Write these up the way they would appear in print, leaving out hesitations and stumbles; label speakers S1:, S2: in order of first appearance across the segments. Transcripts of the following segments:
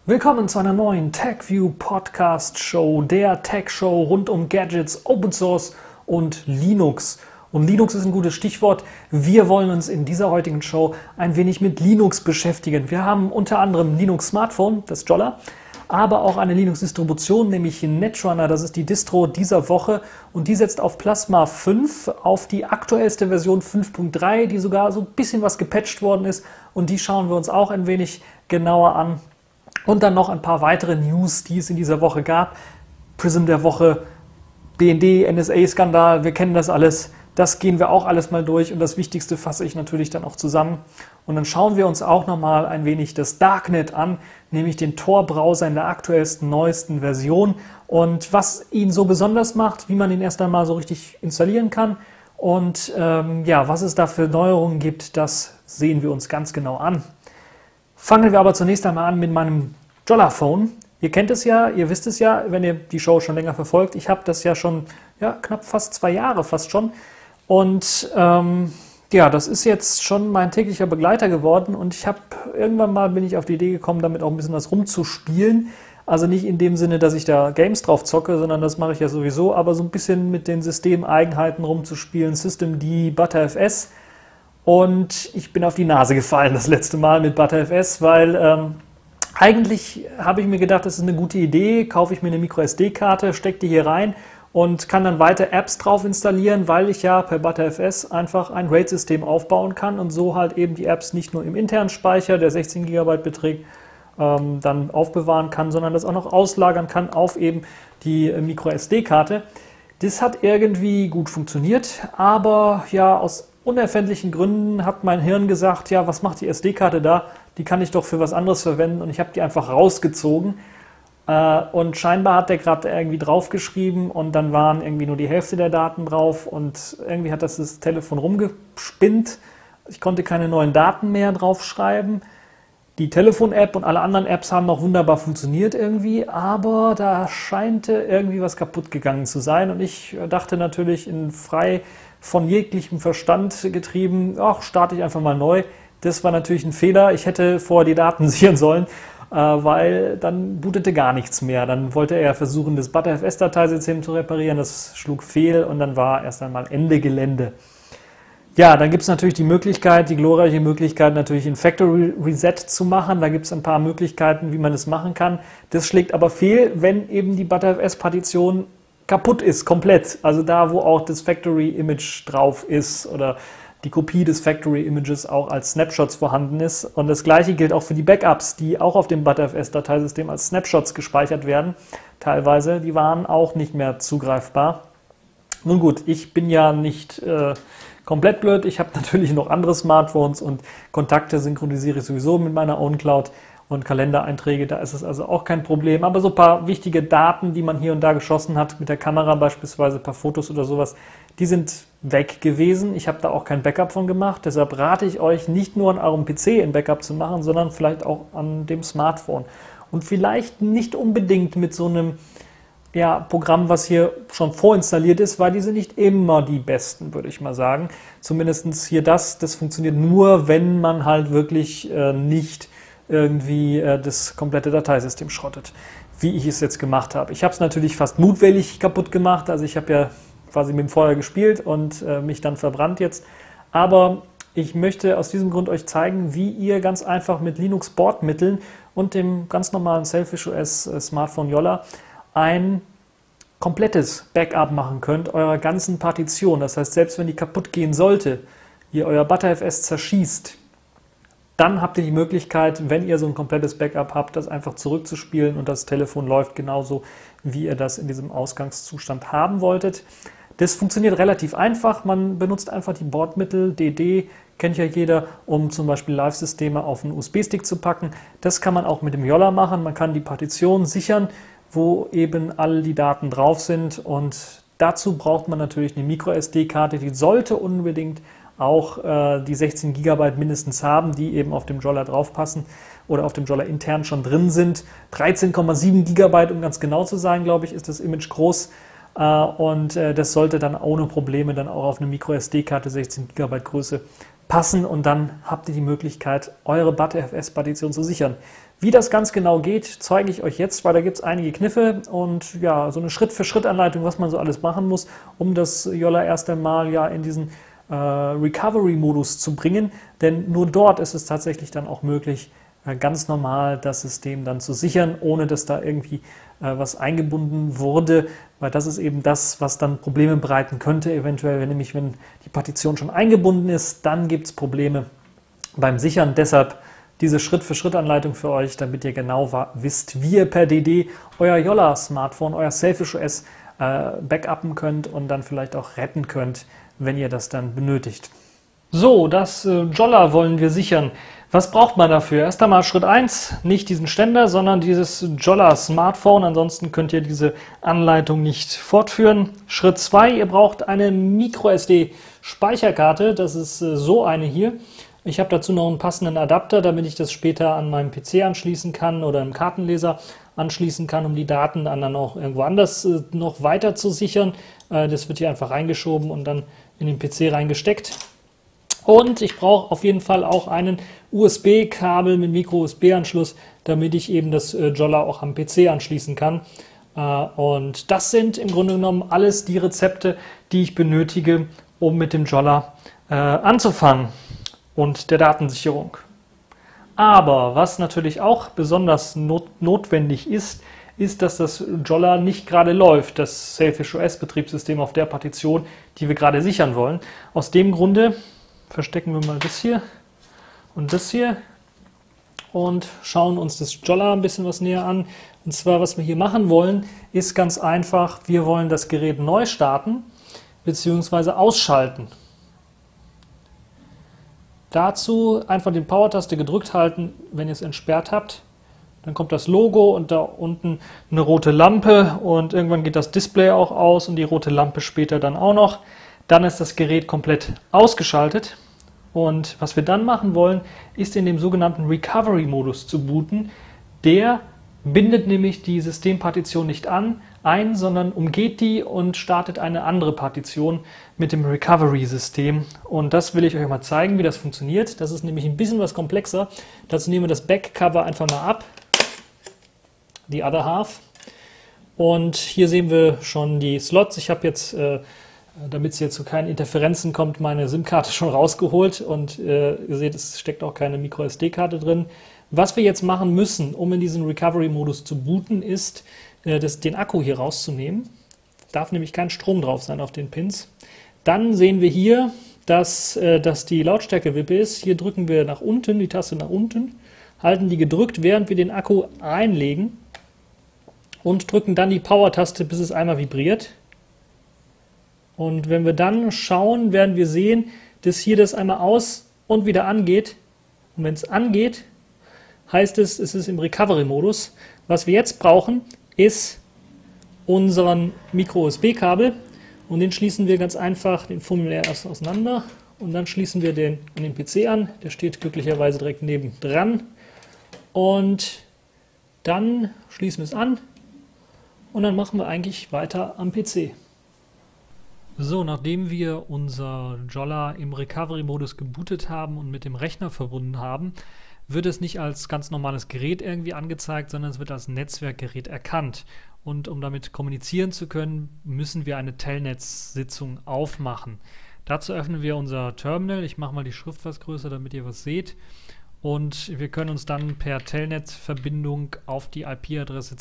S1: Willkommen zu einer neuen TechView Podcast Show, der Tech Show rund um Gadgets, Open Source und Linux. Und Linux ist ein gutes Stichwort. Wir wollen uns in dieser heutigen Show ein wenig mit Linux beschäftigen. Wir haben unter anderem Linux Smartphone, das Jolla, aber auch eine Linux-Distribution, nämlich Netrunner. Das ist die Distro dieser Woche und die setzt auf Plasma 5, auf die aktuellste Version 5.3, die sogar so ein bisschen was gepatcht worden ist. Und die schauen wir uns auch ein wenig genauer an. Und dann noch ein paar weitere News, die es in dieser Woche gab. Prism der Woche, BND, NSA-Skandal, wir kennen das alles. Das gehen wir auch alles mal durch und das Wichtigste fasse ich natürlich dann auch zusammen. Und dann schauen wir uns auch nochmal ein wenig das Darknet an, nämlich den Tor-Browser in der aktuellsten, neuesten Version und was ihn so besonders macht, wie man ihn erst einmal so richtig installieren kann und was es da für Neuerungen gibt, das sehen wir uns ganz genau an. Fangen wir aber zunächst einmal an mit meinem Jolla-Phone. Ihr kennt es ja, ihr wisst es ja, wenn ihr die Show schon länger verfolgt. Ich habe das ja schon knapp fast 2 Jahre fast schon. Und das ist jetzt schon mein täglicher Begleiter geworden. Und ich habe irgendwann mal bin ich auf die Idee gekommen, damit auch ein bisschen was rumzuspielen. Also nicht in dem Sinne, dass ich da Games drauf zocke, sondern das mache ich ja sowieso, aber so ein bisschen mit den Systemeigenheiten rumzuspielen, Systemd, ButterFS. Und ich bin auf die Nase gefallen das letzte Mal mit ButterFS, weil eigentlich habe ich mir gedacht, das ist eine gute Idee, kaufe ich mir eine MicroSD-Karte, stecke die hier rein und kann dann weiter Apps drauf installieren, weil ich ja per ButterFS einfach ein RAID-System aufbauen kann und so halt eben die Apps nicht nur im internen Speicher, der 16 GB beträgt, dann aufbewahren kann, sondern das auch noch auslagern kann auf eben die MicroSD-Karte. Das hat irgendwie gut funktioniert, aber ja, aus unerfindlichen Gründen hat mein Hirn gesagt, ja, was macht die SD-Karte da? Die kann ich doch für was anderes verwenden und ich habe die einfach rausgezogen und scheinbar hat der gerade irgendwie draufgeschrieben und dann waren irgendwie nur die Hälfte der Daten drauf und irgendwie hat das Telefon rumgespinnt. Ich konnte keine neuen Daten mehr draufschreiben. Die Telefon-App und alle anderen Apps haben noch wunderbar funktioniert irgendwie, aber da scheinte irgendwie was kaputt gegangen zu sein und ich dachte natürlich frei von jeglichem Verstand getrieben, starte ich einfach mal neu. Das war natürlich ein Fehler. Ich hätte vorher die Daten sichern sollen, weil dann bootete gar nichts mehr. Dann wollte er versuchen, das ButterFS-Dateisystem zu reparieren. Das schlug fehl und dann war erst einmal Ende Gelände. Ja, dann gibt es natürlich die glorreiche Möglichkeit, natürlich ein Factory Reset zu machen. Da gibt es ein paar Möglichkeiten, wie man das machen kann. Das schlägt aber fehl, wenn eben die ButterFS-Partition kaputt ist, komplett. Also da, wo auch das Factory-Image drauf ist oder die Kopie des Factory-Images auch als Snapshots vorhanden ist. Und das Gleiche gilt auch für die Backups, die auch auf dem ButterFS-Dateisystem als Snapshots gespeichert werden. Teilweise, die waren auch nicht mehr zugreifbar. Nun gut, ich bin ja nicht komplett blöd. Ich habe natürlich noch andere Smartphones und Kontakte synchronisiere ich sowieso mit meiner OwnCloud. Und Kalendereinträge, da ist es also auch kein Problem. Aber so ein paar wichtige Daten, die man hier und da geschossen hat, mit der Kamera beispielsweise, ein paar Fotos oder sowas, die sind weg gewesen. Ich habe da auch kein Backup von gemacht. Deshalb rate ich euch, nicht nur an eurem PC ein Backup zu machen, sondern vielleicht auch an dem Smartphone. Und vielleicht nicht unbedingt mit so einem Programm, was hier schon vorinstalliert ist, weil die sind nicht immer die besten, würde ich mal sagen. Zumindest hier das funktioniert nur, wenn man halt wirklich nicht irgendwie das komplette Dateisystem schrottet, wie ich es jetzt gemacht habe. Ich habe es natürlich fast mutwillig kaputt gemacht, also ich habe ja quasi mit dem Feuer gespielt und mich dann verbrannt jetzt, aber ich möchte aus diesem Grund euch zeigen, wie ihr ganz einfach mit Linux-Bordmitteln und dem ganz normalen Selfish OS Smartphone Jolla ein komplettes Backup machen könnt eurer ganzen Partition. Das heißt, selbst wenn die kaputt gehen sollte, ihr euer ButterFS zerschießt, dann habt ihr die Möglichkeit, wenn ihr so ein komplettes Backup habt, das einfach zurückzuspielen und das Telefon läuft genauso, wie ihr das in diesem Ausgangszustand haben wolltet. Das funktioniert relativ einfach. Man benutzt einfach die Bordmittel, DD, kennt ja jeder, um zum Beispiel Live-Systeme auf einen USB-Stick zu packen. Das kann man auch mit dem Jolla machen. Man kann die Partition sichern, wo eben all die Daten drauf sind und dazu braucht man natürlich eine MicroSD-Karte, die sollte unbedingt auch die 16 GB mindestens haben, die eben auf dem Jolla draufpassen oder auf dem Jolla intern schon drin sind. 13,7 GB, um ganz genau zu sein, glaube ich, ist das Image groß. Und das sollte dann ohne Probleme dann auch auf eine MicroSD-Karte 16 GB Größe passen und dann habt ihr die Möglichkeit, eure ButterFS-Partition zu sichern. Wie das ganz genau geht, zeige ich euch jetzt, weil da gibt es einige Kniffe und ja, so eine Schritt-für-Schritt-Anleitung, was man so alles machen muss, um das Jolla erst einmal ja in diesen Recovery-Modus zu bringen. Denn nur dort ist es tatsächlich dann auch möglich, ganz normal das System dann zu sichern, ohne dass da irgendwie was eingebunden wurde, weil das ist eben das, was dann Probleme bereiten könnte, eventuell, wenn die Partition schon eingebunden ist, dann gibt es Probleme beim Sichern. Deshalb diese Schritt-für-Schritt-Anleitung für euch, damit ihr genau wisst, wie ihr per DD euer Jolla-Smartphone, euer Selfish OS backuppen könnt und dann vielleicht auch retten könnt, wenn ihr das dann benötigt. So, das Jolla wollen wir sichern. Was braucht man dafür? Erst einmal Schritt 1, nicht diesen Ständer, sondern dieses Jolla Smartphone. Ansonsten könnt ihr diese Anleitung nicht fortführen. Schritt 2, ihr braucht eine MicroSD Speicherkarte. Das ist so eine hier. Ich habe dazu noch einen passenden Adapter, damit ich das später an meinem PC anschließen kann oder im Kartenleser anschließen kann, um die Daten dann auch irgendwo anders noch weiter zu sichern. Das wird hier einfach reingeschoben und dann in den PC reingesteckt. Und ich brauche auf jeden Fall auch einen USB-Kabel mit Micro-USB-Anschluss, damit ich eben das Jolla auch am PC anschließen kann. Und das sind im Grunde genommen alles die Rezepte, die ich benötige, um mit dem Jolla anzufangen und der Datensicherung. Aber was natürlich auch besonders notwendig ist, dass das Jolla nicht gerade läuft, das Selfish OS Betriebssystem auf der Partition, die wir gerade sichern wollen. Aus dem Grunde verstecken wir mal das hier und das hier und schauen uns das Jolla ein bisschen was näher an. Und zwar, was wir hier machen wollen, ist ganz einfach, wir wollen das Gerät neu starten bzw. ausschalten. Dazu einfach die Power-Taste gedrückt halten, wenn ihr es entsperrt habt. Dann kommt das Logo und da unten eine rote Lampe und irgendwann geht das Display auch aus und die rote Lampe später dann auch noch. Dann ist das Gerät komplett ausgeschaltet und was wir dann machen wollen, ist in dem sogenannten Recovery-Modus zu booten. Der bindet nämlich die Systempartition nicht ein, sondern umgeht die und startet eine andere Partition mit dem Recovery-System. Und das will ich euch mal zeigen, wie das funktioniert. Das ist nämlich ein bisschen was komplexer. Dazu nehmen wir das Backcover einfach mal ab, die Other Half. Und hier sehen wir schon die Slots. Ich habe jetzt, damit es hier zu keinen Interferenzen kommt, meine SIM-Karte schon rausgeholt und ihr seht, es steckt auch keine Micro-SD-Karte drin. Was wir jetzt machen müssen, um in diesen Recovery-Modus zu booten, ist, den Akku hier rauszunehmen. Darf nämlich kein Strom drauf sein auf den Pins. Dann sehen wir hier, dass die Lautstärke-Wippe ist. Hier drücken wir nach unten, die Taste nach unten, halten die gedrückt, während wir den Akku einlegen und drücken dann die Power-Taste, bis es einmal vibriert. Und wenn wir dann schauen, werden wir sehen, dass hier das einmal aus und wieder angeht. Und wenn es angeht, heißt es, es ist im Recovery-Modus. Was wir jetzt brauchen, ist unseren Micro-USB-Kabel und den schließen wir ganz einfach, den fummeln wir erst auseinander und dann schließen wir den an den PC an. Der steht glücklicherweise direkt nebendran und dann schließen wir es an und dann machen wir eigentlich weiter am PC. So, nachdem wir unser Jolla im Recovery-Modus gebootet haben und mit dem Rechner verbunden haben, wird es nicht als ganz normales Gerät irgendwie angezeigt, sondern es wird als Netzwerkgerät erkannt. Und um damit kommunizieren zu können, müssen wir eine Telnet-Sitzung aufmachen. Dazu öffnen wir unser Terminal. Ich mache mal die Schrift was größer, damit ihr was seht. Und wir können uns dann per Telnet-Verbindung auf die IP-Adresse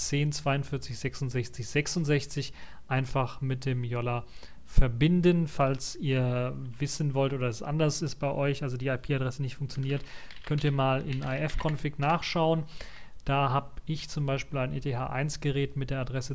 S1: 10.42.66.66 einfach mit dem Jolla verbinden. Falls ihr wissen wollt oder es anders ist bei euch, also die IP-Adresse nicht funktioniert, könnt ihr mal in ifconfig nachschauen. Da habe ich zum Beispiel ein ETH1-Gerät mit der Adresse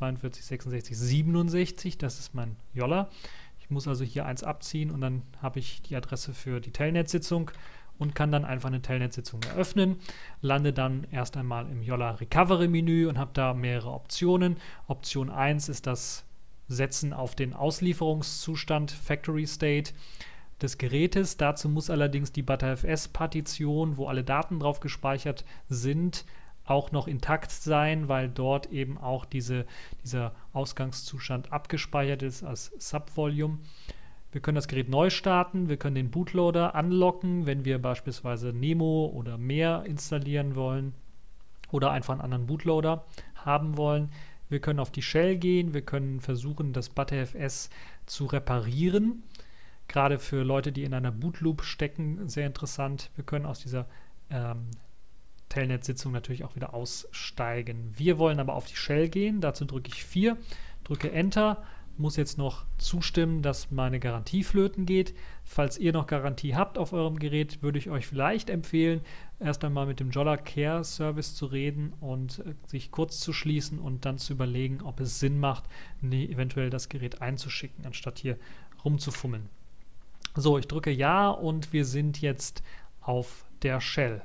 S1: 10.42.66.67. Das ist mein Jolla. Ich muss also hier eins abziehen und dann habe ich die Adresse für die Telnet-Sitzung und kann dann einfach eine Telnet-Sitzung eröffnen. Lande dann erst einmal im Jolla Recovery-Menü und habe da mehrere Optionen. Option 1 ist das Setzen auf den Auslieferungszustand Factory State des Gerätes. Dazu muss allerdings die ButterFS-Partition, wo alle Daten drauf gespeichert sind, auch noch intakt sein, weil dort eben auch dieser Ausgangszustand abgespeichert ist als Subvolume. Wir können das Gerät neu starten, wir können den Bootloader anlocken, wenn wir beispielsweise Nemo oder mehr installieren wollen. oder einfach einen anderen Bootloader haben wollen. Wir können auf die Shell gehen, wir können versuchen, das ButterFS zu reparieren. Gerade für Leute, die in einer Bootloop stecken, sehr interessant. Wir können aus dieser Telnet-Sitzung natürlich auch wieder aussteigen. Wir wollen aber auf die Shell gehen, dazu drücke ich 4, drücke Enter, muss jetzt noch zustimmen, dass meine Garantie flöten geht. Falls ihr noch Garantie habt auf eurem Gerät, würde ich euch vielleicht empfehlen, erst einmal mit dem Jolla Care Service zu reden und sich kurz zu schließen und dann zu überlegen, ob es Sinn macht, eventuell das Gerät einzuschicken, anstatt hier rumzufummeln. So, ich drücke Ja und wir sind jetzt auf der Shell.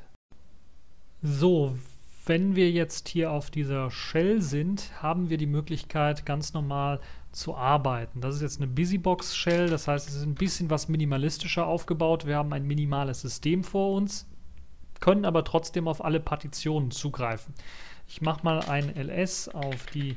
S1: So, wenn wir jetzt hier auf dieser Shell sind, haben wir die Möglichkeit, ganz normal zu arbeiten. Das ist jetzt eine Busybox-Shell, das heißt, es ist ein bisschen was minimalistischer aufgebaut. Wir haben ein minimales System vor uns, können aber trotzdem auf alle Partitionen zugreifen. Ich mache mal ein ls auf die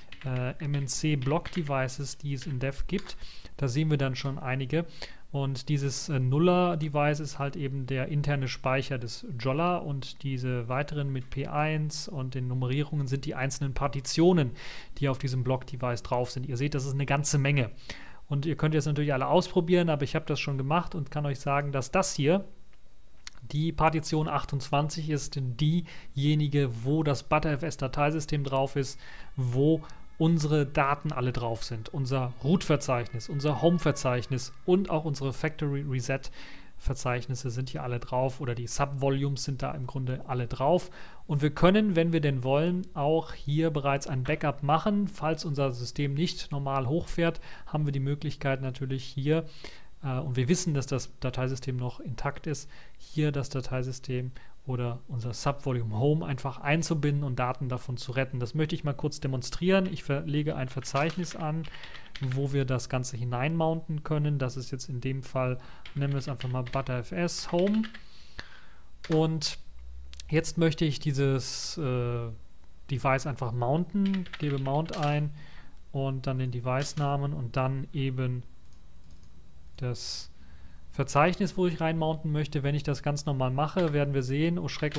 S1: MNC Block Devices, die es in Dev gibt. Da sehen wir dann schon einige. Und dieses Nuller-Device ist halt eben der interne Speicher des Jolla und diese weiteren mit P1 und den Nummerierungen sind die einzelnen Partitionen, die auf diesem Block-Device drauf sind. Ihr seht, das ist eine ganze Menge. Und ihr könnt jetzt natürlich alle ausprobieren, aber ich habe das schon gemacht und kann euch sagen, dass das hier die Partition 28 ist, diejenige, wo das ButterFS-Dateisystem drauf ist, wo unsere Daten alle drauf sind. Unser Root-Verzeichnis, unser Home-Verzeichnis und auch unsere Factory Reset-Verzeichnisse sind hier alle drauf oder die Subvolumes sind da im Grunde alle drauf. Und wir können, wenn wir denn wollen, auch hier bereits ein Backup machen. Falls unser System nicht normal hochfährt, haben wir die Möglichkeit natürlich hier, und wir wissen, dass das Dateisystem noch intakt ist, hier das Dateisystem oder unser Subvolume Home einfach einzubinden und Daten davon zu retten. Das möchte ich mal kurz demonstrieren. Ich lege ein Verzeichnis an, wo wir das Ganze hineinmounten können. Das ist jetzt in dem Fall, nennen wir es einfach mal ButterFS Home. Und jetzt möchte ich dieses Device einfach mounten, gebe Mount ein und dann den Device-Namen und dann eben das Verzeichnis, wo ich reinmounten möchte. Wenn ich das ganz normal mache, werden wir sehen, oh Schreck,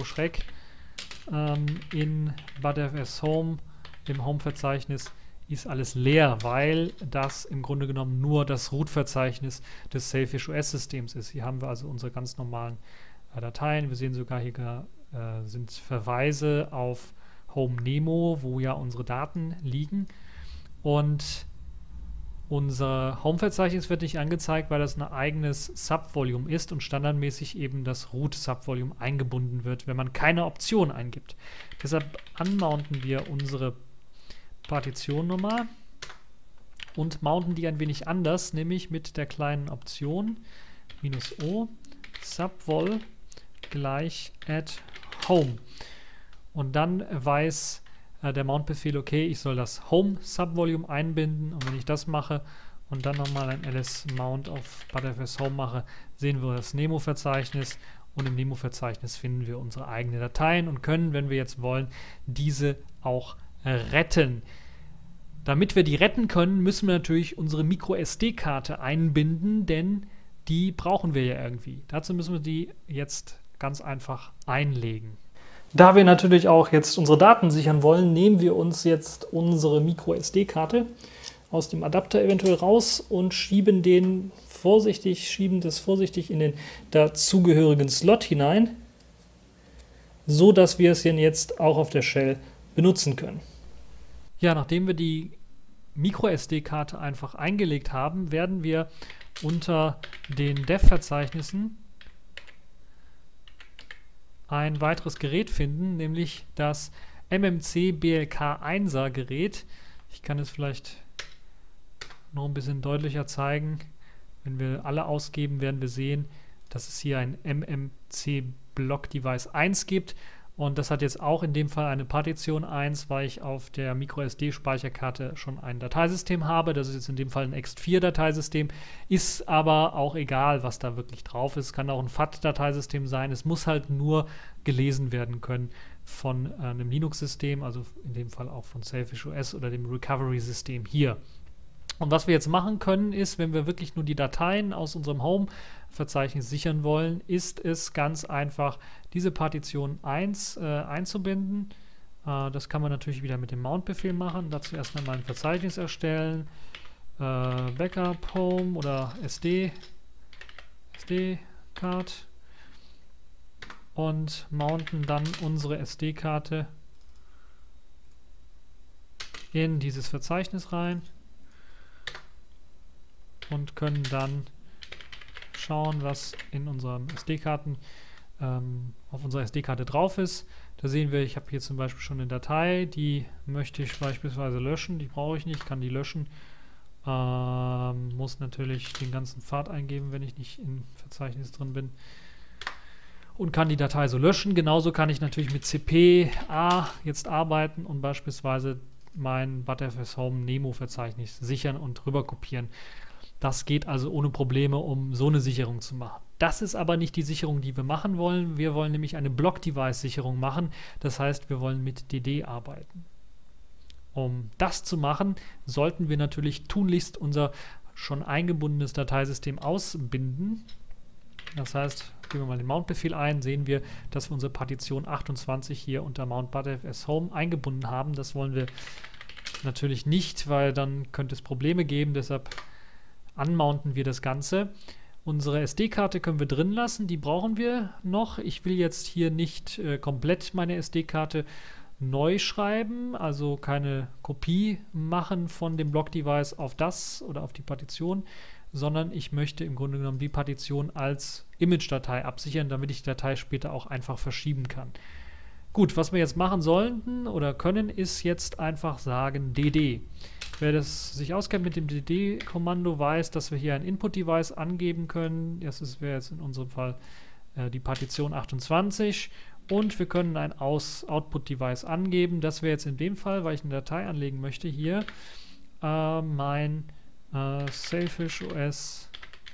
S1: in ButterFS Home, im Home-Verzeichnis, ist alles leer, weil das im Grunde genommen nur das Root-Verzeichnis des Sailfish OS-Systems ist. Hier haben wir also unsere ganz normalen Dateien. Wir sehen sogar, hier sind Verweise auf Home Nemo, wo ja unsere Daten liegen. Und unser Home-Verzeichnis wird nicht angezeigt, weil das ein eigenes Subvolume ist und standardmäßig eben das Root-Subvolume eingebunden wird, wenn man keine Option eingibt. Deshalb unmounten wir unsere Partition nochmal und mounten die ein wenig anders, nämlich mit der kleinen Option -o subvol gleich add home. Und dann weiß der Mount-Befehl, okay, ich soll das Home-Subvolume einbinden und wenn ich das mache und dann nochmal ein ls-mount auf ButterFS Home mache, sehen wir das Nemo-Verzeichnis und im Nemo-Verzeichnis finden wir unsere eigenen Dateien und können, wenn wir jetzt wollen, diese auch retten. Damit wir die retten können, müssen wir natürlich unsere Micro-SD-Karte einbinden, denn die brauchen wir ja irgendwie. Dazu müssen wir die jetzt ganz einfach einlegen. Da wir natürlich auch jetzt unsere Daten sichern wollen, nehmen wir uns jetzt unsere Micro-SD-Karte aus dem Adapter eventuell raus und schieben das vorsichtig in den dazugehörigen Slot hinein, so dass wir es jetzt auch auf der Shell benutzen können. Ja, nachdem wir die Micro-SD-Karte einfach eingelegt haben, werden wir unter den Dev-Verzeichnissen ein weiteres Gerät finden, nämlich das MMC BLK1er Gerät. Ich kann es vielleicht noch ein bisschen deutlicher zeigen. Wenn wir alle ausgeben, werden wir sehen, dass es hier ein MMC Block Device 1 gibt. Und das hat jetzt auch in dem Fall eine Partition 1, weil ich auf der MicroSD-Speicherkarte schon ein Dateisystem habe. Das ist jetzt in dem Fall ein ext4-Dateisystem. Ist aber auch egal, was da wirklich drauf ist. Kann auch ein FAT-Dateisystem sein. Es muss halt nur gelesen werden können von einem Linux-System, also in dem Fall auch von Sailfish OS oder dem Recovery-System hier. Und was wir jetzt machen können, ist, wenn wir wirklich nur die Dateien aus unserem Home-Verzeichnis sichern wollen, ist es ganz einfach, diese Partition 1 einzubinden. Das kann man natürlich wieder mit dem Mount-Befehl machen. Dazu erstmal mal ein Verzeichnis erstellen. Backup Home oder SD-Card und mounten dann unsere SD-Karte in dieses Verzeichnis rein und können dann schauen, was in unserem SD-Karten auf unserer SD-Karte drauf ist. Da sehen wir, ich habe hier zum Beispiel schon eine Datei, die möchte ich beispielsweise löschen, die brauche ich nicht, kann die löschen. Muss natürlich den ganzen Pfad eingeben, wenn ich nicht im Verzeichnis drin bin. Und kann die Datei so löschen. Genauso kann ich natürlich mit cp-a jetzt arbeiten und beispielsweise mein ButterFS Home Nemo-Verzeichnis sichern und rüber kopieren. Das geht also ohne Probleme, um so eine Sicherung zu machen. Das ist aber nicht die Sicherung, die wir machen wollen. Wir wollen nämlich eine Block-Device-Sicherung machen. Das heißt, wir wollen mit DD arbeiten. Um das zu machen, sollten wir natürlich tunlichst unser schon eingebundenes Dateisystem ausbinden. Das heißt, geben wir mal den Mount-Befehl ein, sehen wir, dass wir unsere Partition 28 hier unter Mount ButterFS Home eingebunden haben. Das wollen wir natürlich nicht, weil dann könnte es Probleme geben. Deshalb unmounten wir das Ganze. Unsere SD-Karte können wir drin lassen, die brauchen wir noch. Ich will jetzt hier nicht komplett meine SD-Karte neu schreiben, also keine Kopie machen von dem Block-Device auf das oder auf die Partition, sondern ich möchte im Grunde genommen die Partition als Image-Datei absichern, damit ich die Datei später auch einfach verschieben kann. Gut, was wir jetzt machen sollten oder können, ist jetzt einfach sagen DD. Wer das sich auskennt mit dem DD-Kommando, weiß, dass wir hier ein Input-Device angeben können. Das wäre jetzt in unserem Fall die Partition 28. Und wir können ein Output-Device angeben. Das wäre jetzt in dem Fall, weil ich eine Datei anlegen möchte, hier mein Sailfish.os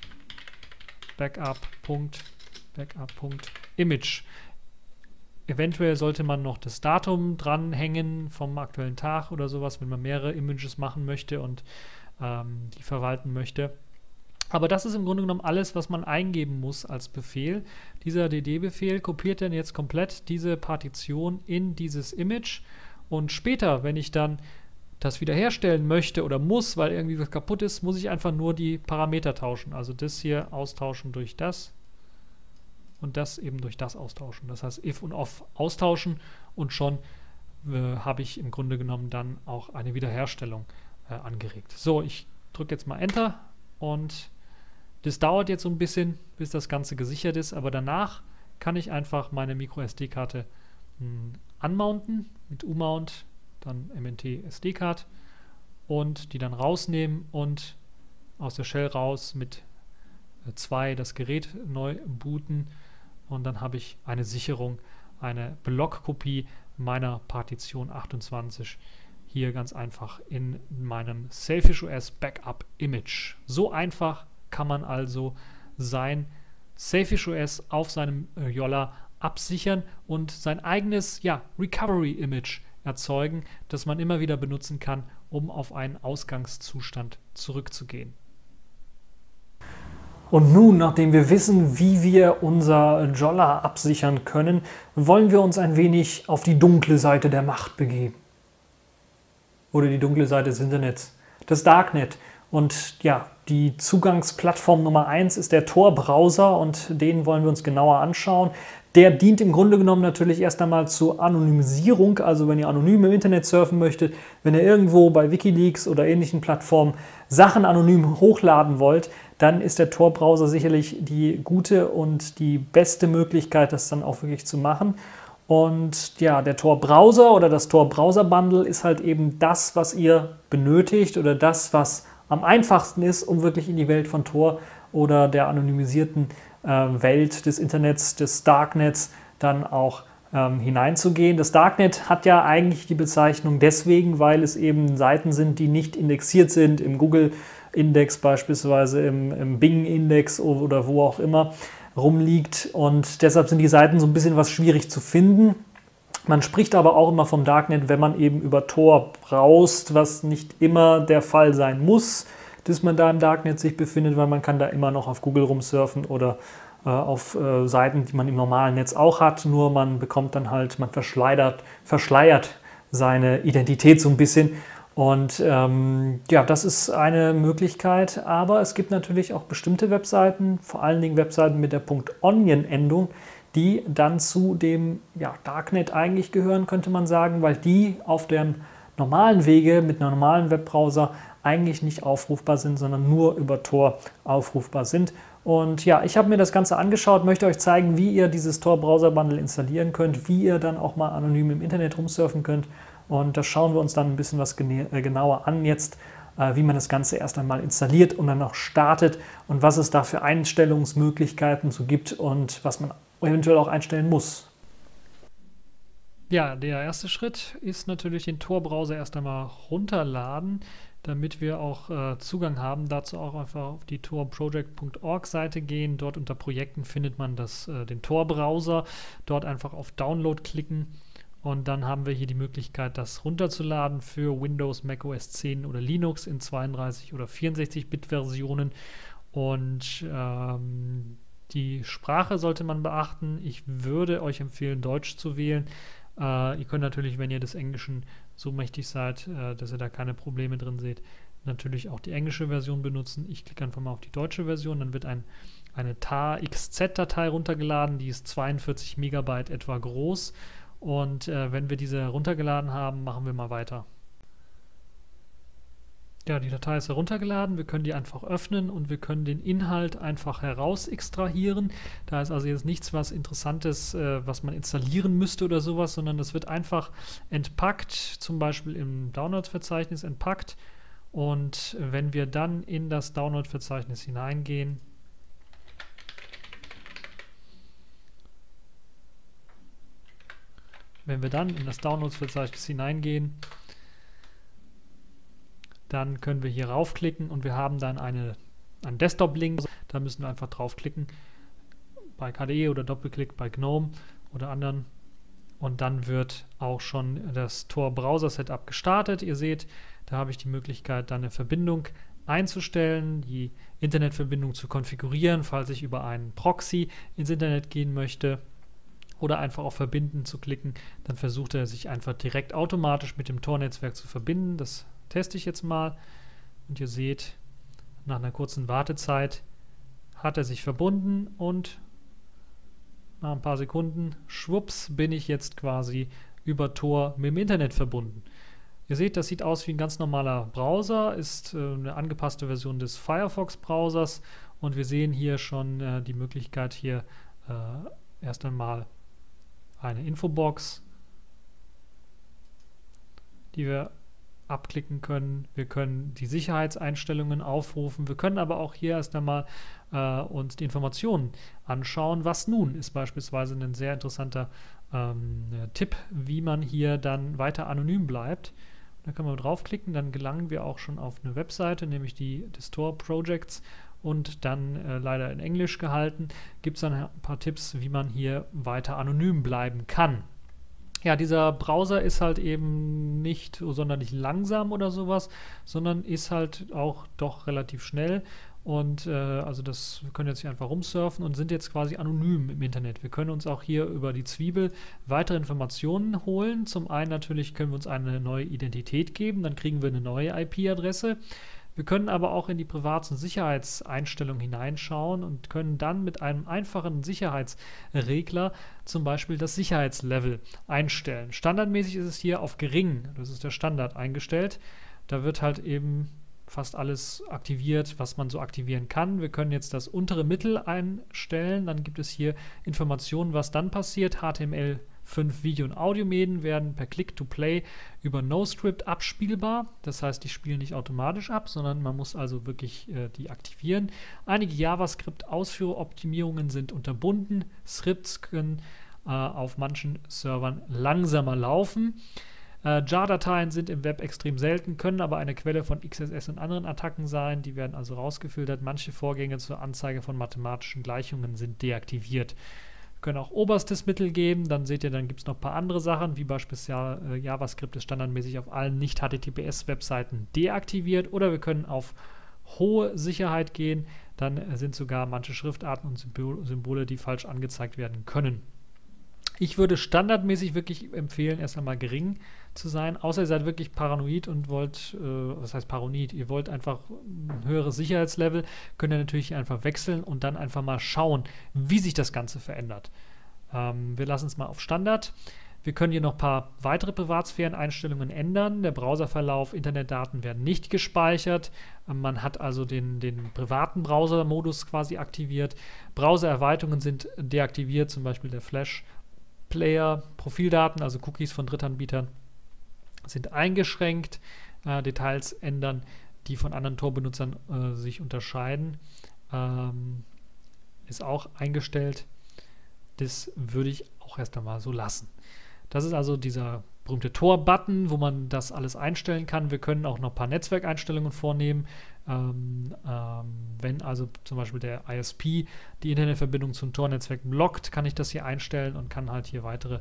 S1: Backup.image. Eventuell sollte man noch das Datum dranhängen vom aktuellen Tag oder sowas, wenn man mehrere Images machen möchte und die verwalten möchte. Aber das ist im Grunde genommen alles, was man eingeben muss als Befehl. Dieser DD-Befehl kopiert dann jetzt komplett diese Partition in dieses Image. Und später, wenn ich dann das wiederherstellen möchte oder muss, weil irgendwie was kaputt ist, muss ich einfach nur die Parameter tauschen. Also das hier austauschen durch das und das eben durch das austauschen. Das heißt, if und off austauschen und schon habe ich im Grunde genommen dann auch eine Wiederherstellung angeregt. So, ich drücke jetzt mal Enter und das dauert jetzt so ein bisschen, bis das Ganze gesichert ist, aber danach kann ich einfach meine MicroSD-Karte unmounten mit U-Mount, dann MNT SD-Card und die dann rausnehmen und aus der Shell raus mit 2 das Gerät neu booten und dann habe ich eine Sicherung, eine Blockkopie meiner Partition 28 hier ganz einfach in meinem Sailfish.os Backup Image. So einfach kann man also sein Sailfish.os auf seinem Jolla absichern und sein eigenes Recovery-Image erzeugen, das man immer wieder benutzen kann, um auf einen Ausgangszustand zurückzugehen.
S2: Und nun, nachdem wir wissen, wie wir unser Jolla absichern können, wollen wir uns ein wenig auf die dunkle Seite der Macht begeben. Oder die dunkle Seite des Internets, das Darknet. Und ja, die Zugangsplattform Nummer 1 ist der Tor-Browser und den wollen wir uns genauer anschauen. Der dient im Grunde genommen natürlich erst einmal zur Anonymisierung, also wenn ihr anonym im Internet surfen möchtet, wenn ihr irgendwo bei Wikileaks oder ähnlichen Plattformen Sachen anonym hochladen wollt, dann ist der Tor-Browser sicherlich die gute und die beste Möglichkeit, das dann auch wirklich zu machen. Und ja, der Tor-Browser oder das Tor-Browser-Bundle ist halt eben das, was ihr benötigt oder das, was am einfachsten ist, um wirklich in die Welt von Tor oder der anonymisierten Welt des Internets, des Darknets dann auch hineinzugehen. Das Darknet hat ja eigentlich die Bezeichnung deswegen, weil es eben Seiten sind, die nicht indexiert sind, im Google-Index beispielsweise, im Bing-Index oder wo auch immer rumliegt. Und deshalb sind die Seiten so ein bisschen was schwierig zu finden. Man spricht aber auch immer vom Darknet, wenn man eben über Tor braust, was nicht immer der Fall sein muss, dass man da im Darknet sich befindet, weil man kann da immer noch auf Google rumsurfen oder auf Seiten, die man im normalen Netz auch hat, nur man bekommt dann halt, man verschleiert seine Identität so ein bisschen. Und ja, das ist eine Möglichkeit, aber es gibt natürlich auch bestimmte Webseiten, vor allen Dingen Webseiten mit der .onion-Endung, die dann zu dem Darknet eigentlich gehören, könnte man sagen, weil die auf dem normalen Wege mit einem normalen Webbrowser eigentlich nicht aufrufbar sind, sondern nur über Tor aufrufbar sind. Und ja, ich habe mir das Ganze angeschaut, möchte euch zeigen, wie ihr dieses Tor-Browser-Bundle installieren könnt, wie ihr dann auch mal anonym im Internet rumsurfen könnt. Und das schauen wir uns dann ein bisschen was genauer an jetzt, wie man das Ganze erst einmal installiert und dann auch startet und was es da für Einstellungsmöglichkeiten so gibt und was man eventuell auch einstellen muss. Ja, der erste Schritt ist natürlich den Tor-Browser erst einmal runterladen, damit wir auch Zugang haben. Dazu auch einfach auf die torproject.org-Seite gehen. Dort unter Projekten findet man den Tor-Browser. Dort einfach auf Download klicken und dann haben wir hier die Möglichkeit, das runterzuladen für Windows, Mac OS 10 oder Linux in 32 oder 64-Bit-Versionen. Und die Sprache sollte man beachten. Ich würde euch empfehlen, Deutsch zu wählen. Ihr könnt natürlich, wenn ihr des Englischen so mächtig seid, dass ihr da keine Probleme drin seht, natürlich auch die englische Version benutzen. Ich klicke einfach mal auf die deutsche Version, dann wird eine TAR-XZ-Datei runtergeladen, die ist 42 Megabyte etwa groß. Und wenn wir diese heruntergeladen haben, machen wir mal weiter. Ja, die Datei ist heruntergeladen, wir können die einfach öffnen und wir können den Inhalt einfach heraus extrahieren. Da ist also jetzt nichts was Interessantes, was man installieren müsste oder sowas, sondern das wird einfach entpackt, zum Beispiel im Downloads-Verzeichnis entpackt. Und wenn wir dann in das Download-Verzeichnis hineingehen, dann können wir hier raufklicken und wir haben dann einen Desktop-Link. Da müssen wir einfach draufklicken bei KDE oder Doppelklick bei GNOME oder anderen. Und dann wird auch schon das Tor-Browser-Setup gestartet. Ihr seht, da habe ich die Möglichkeit, dann eine Verbindung einzustellen, die Internetverbindung zu konfigurieren, falls ich über einen Proxy ins Internet gehen möchte. Oder einfach auf Verbinden zu klicken. Dann versucht er sich einfach direkt automatisch mit dem Tor-Netzwerk zu verbinden. Das teste ich jetzt mal und ihr seht, nach einer kurzen Wartezeit hat er sich verbunden und nach ein paar Sekunden, schwupps, bin ich jetzt quasi über Tor mit dem Internet verbunden. Ihr seht, das sieht aus wie ein ganz normaler Browser, ist eine angepasste Version des Firefox-Browsers und wir sehen hier schon die Möglichkeit, hier erst einmal eine Infobox, die wir abklicken können. Wir können die Sicherheitseinstellungen aufrufen. Wir können aber auch hier erst einmal uns die Informationen anschauen. Was nun ist beispielsweise ein sehr interessanter Tipp, wie man hier dann weiter anonym bleibt. Da können wir draufklicken, dann gelangen wir auch schon auf eine Webseite, nämlich die des Tor Projects und dann leider in Englisch gehalten. Gibt es dann ein paar Tipps, wie man hier weiter anonym bleiben kann. Ja, dieser Browser ist halt eben nicht so sonderlich langsam oder sowas, sondern ist halt auch doch relativ schnell. Und wir können jetzt hier einfach rumsurfen und sind jetzt quasi anonym im Internet. Wir können uns auch hier über die Zwiebel weitere Informationen holen. Zum einen natürlich können wir uns eine neue Identität geben, dann kriegen wir eine neue IP-Adresse. Wir können aber auch in die Privat- und Sicherheitseinstellungen hineinschauen und können dann mit einem einfachen Sicherheitsregler zum Beispiel das Sicherheitslevel einstellen. Standardmäßig ist es hier auf gering, das ist der Standard, eingestellt. Da wird halt eben fast alles aktiviert, was man so aktivieren kann. Wir können jetzt das untere Mittel einstellen, dann gibt es hier Informationen, was dann passiert. HTML5 Video- und Audiomedien werden per Click-to-Play über NoScript abspielbar. Das heißt, die spielen nicht automatisch ab, sondern man muss also wirklich die aktivieren. Einige JavaScript-Ausführeoptimierungen sind unterbunden. Scripts können auf manchen Servern langsamer laufen. JAR-Dateien sind im Web extrem selten, können aber eine Quelle von XSS und anderen Attacken sein. Die werden also rausgefiltert. Manche Vorgänge zur Anzeige von mathematischen Gleichungen sind deaktiviert. können auch oberstes Mittel geben. Dann seht ihr, dann gibt es noch ein paar andere Sachen, wie beispielsweise JavaScript ist standardmäßig auf allen Nicht-HTTPS-Webseiten deaktiviert. Oder wir können auf hohe Sicherheit gehen. Dann sind sogar manche Schriftarten und Symbole, die falsch angezeigt werden können. Ich würde standardmäßig wirklich empfehlen, erst einmal gering zu sein, außer ihr seid wirklich paranoid und wollt, was heißt paranoid, ihr wollt einfach ein höheres Sicherheitslevel, könnt ihr natürlich einfach wechseln und dann einfach mal schauen, wie sich das Ganze verändert. Wir lassen es mal auf Standard. Wir können hier noch ein paar weitere Privatsphären-Einstellungen ändern. Der Browserverlauf, Internetdaten werden nicht gespeichert. Man hat also den privaten Browser-Modus quasi aktiviert. Browser-Erweiterungen sind deaktiviert, zum Beispiel der Flash-Player. Profildaten, also Cookies von Drittanbietern, sind eingeschränkt. Details ändern, die von anderen Tor-Benutzern sich unterscheiden. Ist auch eingestellt. Das würde ich auch erst einmal so lassen. Das ist also dieser berühmte Tor-Button, wo man das alles einstellen kann. Wir können auch noch ein paar Netzwerkeinstellungen vornehmen. Wenn also zum Beispiel der ISP die Internetverbindung zum Tor-Netzwerk blockt, kann ich das hier einstellen und kann halt hier weitere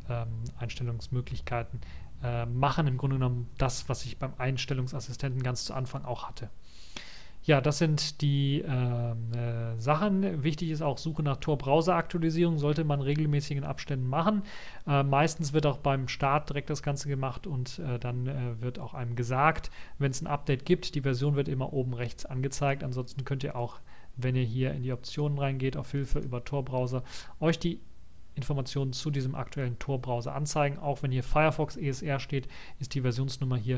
S2: Einstellungsmöglichkeiten machen. Im Grunde genommen das, was ich beim Einstellungsassistenten ganz zu Anfang auch hatte. Ja, das sind die Sachen. Wichtig ist auch Suche nach Tor-Browser-Aktualisierung, sollte man regelmäßig in Abständen machen. Meistens wird auch beim Start direkt das Ganze gemacht und dann wird auch einem gesagt, wenn es ein Update gibt, die Version wird immer oben rechts angezeigt. Ansonsten könnt ihr auch, wenn ihr hier in die Optionen reingeht, auf Hilfe über Tor-Browser, euch die Informationen zu diesem aktuellen Tor-Browser anzeigen. Auch wenn hier Firefox ESR steht, ist die Versionsnummer hier,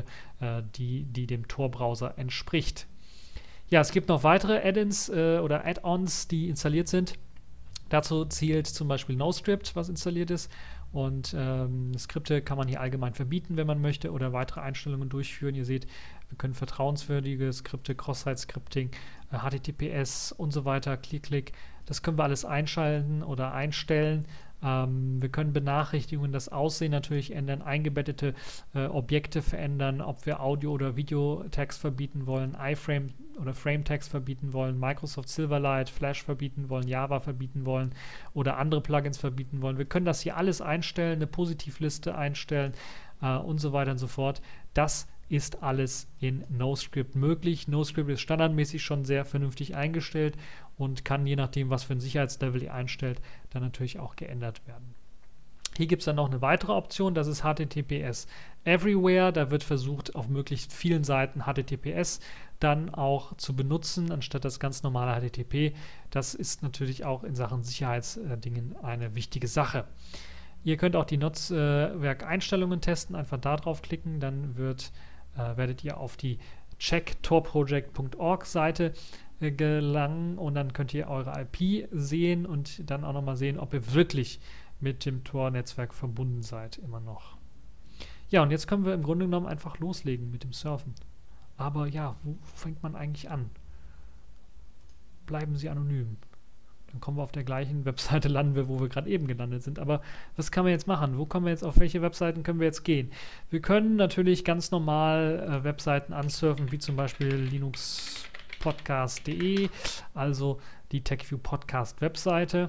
S2: die dem Tor-Browser entspricht. Ja, es gibt noch weitere Add-ins oder Add-ons, die installiert sind. Dazu zählt zum Beispiel NoScript, was installiert ist. Und Skripte kann man hier allgemein verbieten, wenn man möchte, oder weitere Einstellungen durchführen. Ihr seht, wir können vertrauenswürdige Skripte, Cross-Site-Scripting, HTTPS und so weiter, Klick. Das können wir alles einschalten oder einstellen. Wir können Benachrichtigungen, das Aussehen natürlich ändern, eingebettete Objekte verändern, ob wir Audio- oder Videotext verbieten wollen, iFrame oder Frame-Text verbieten wollen, Microsoft Silverlight, Flash verbieten wollen, Java verbieten wollen oder andere Plugins verbieten wollen. Wir können das hier alles einstellen, eine Positivliste einstellen und so weiter und so fort. Das ist alles in NoScript möglich. NoScript ist standardmäßig schon sehr vernünftig eingestellt und kann, je nachdem, was für ein Sicherheitslevel ihr einstellt, dann natürlich auch geändert werden. Hier gibt es dann noch eine weitere Option, das ist HTTPS Everywhere. Da wird versucht, auf möglichst vielen Seiten HTTPS dann auch zu benutzen, anstatt das ganz normale HTTP. Das ist natürlich auch in Sachen Sicherheitsdingen eine wichtige Sache. Ihr könnt auch die Netzwerkeinstellungen testen, einfach da drauf klicken, dann werdet ihr auf die checktorproject.org Seite gelangen und dann könnt ihr eure IP sehen und dann auch nochmal sehen, ob ihr wirklich mit dem Tor-Netzwerk verbunden seid, immer noch. Ja, und jetzt können wir im Grunde genommen einfach loslegen mit dem Surfen. Aber ja, wo fängt man eigentlich an? Bleiben Sie anonym. Dann kommen wir auf der gleichen Webseite landen, wo wir gerade eben gelandet sind. Aber was kann man jetzt machen? Wo kommen wir jetzt, auf welche Webseiten können wir jetzt gehen? Wir können natürlich ganz normal Webseiten ansurfen, wie zum Beispiel linuxpodcast.de, also die TechView Podcast Webseite.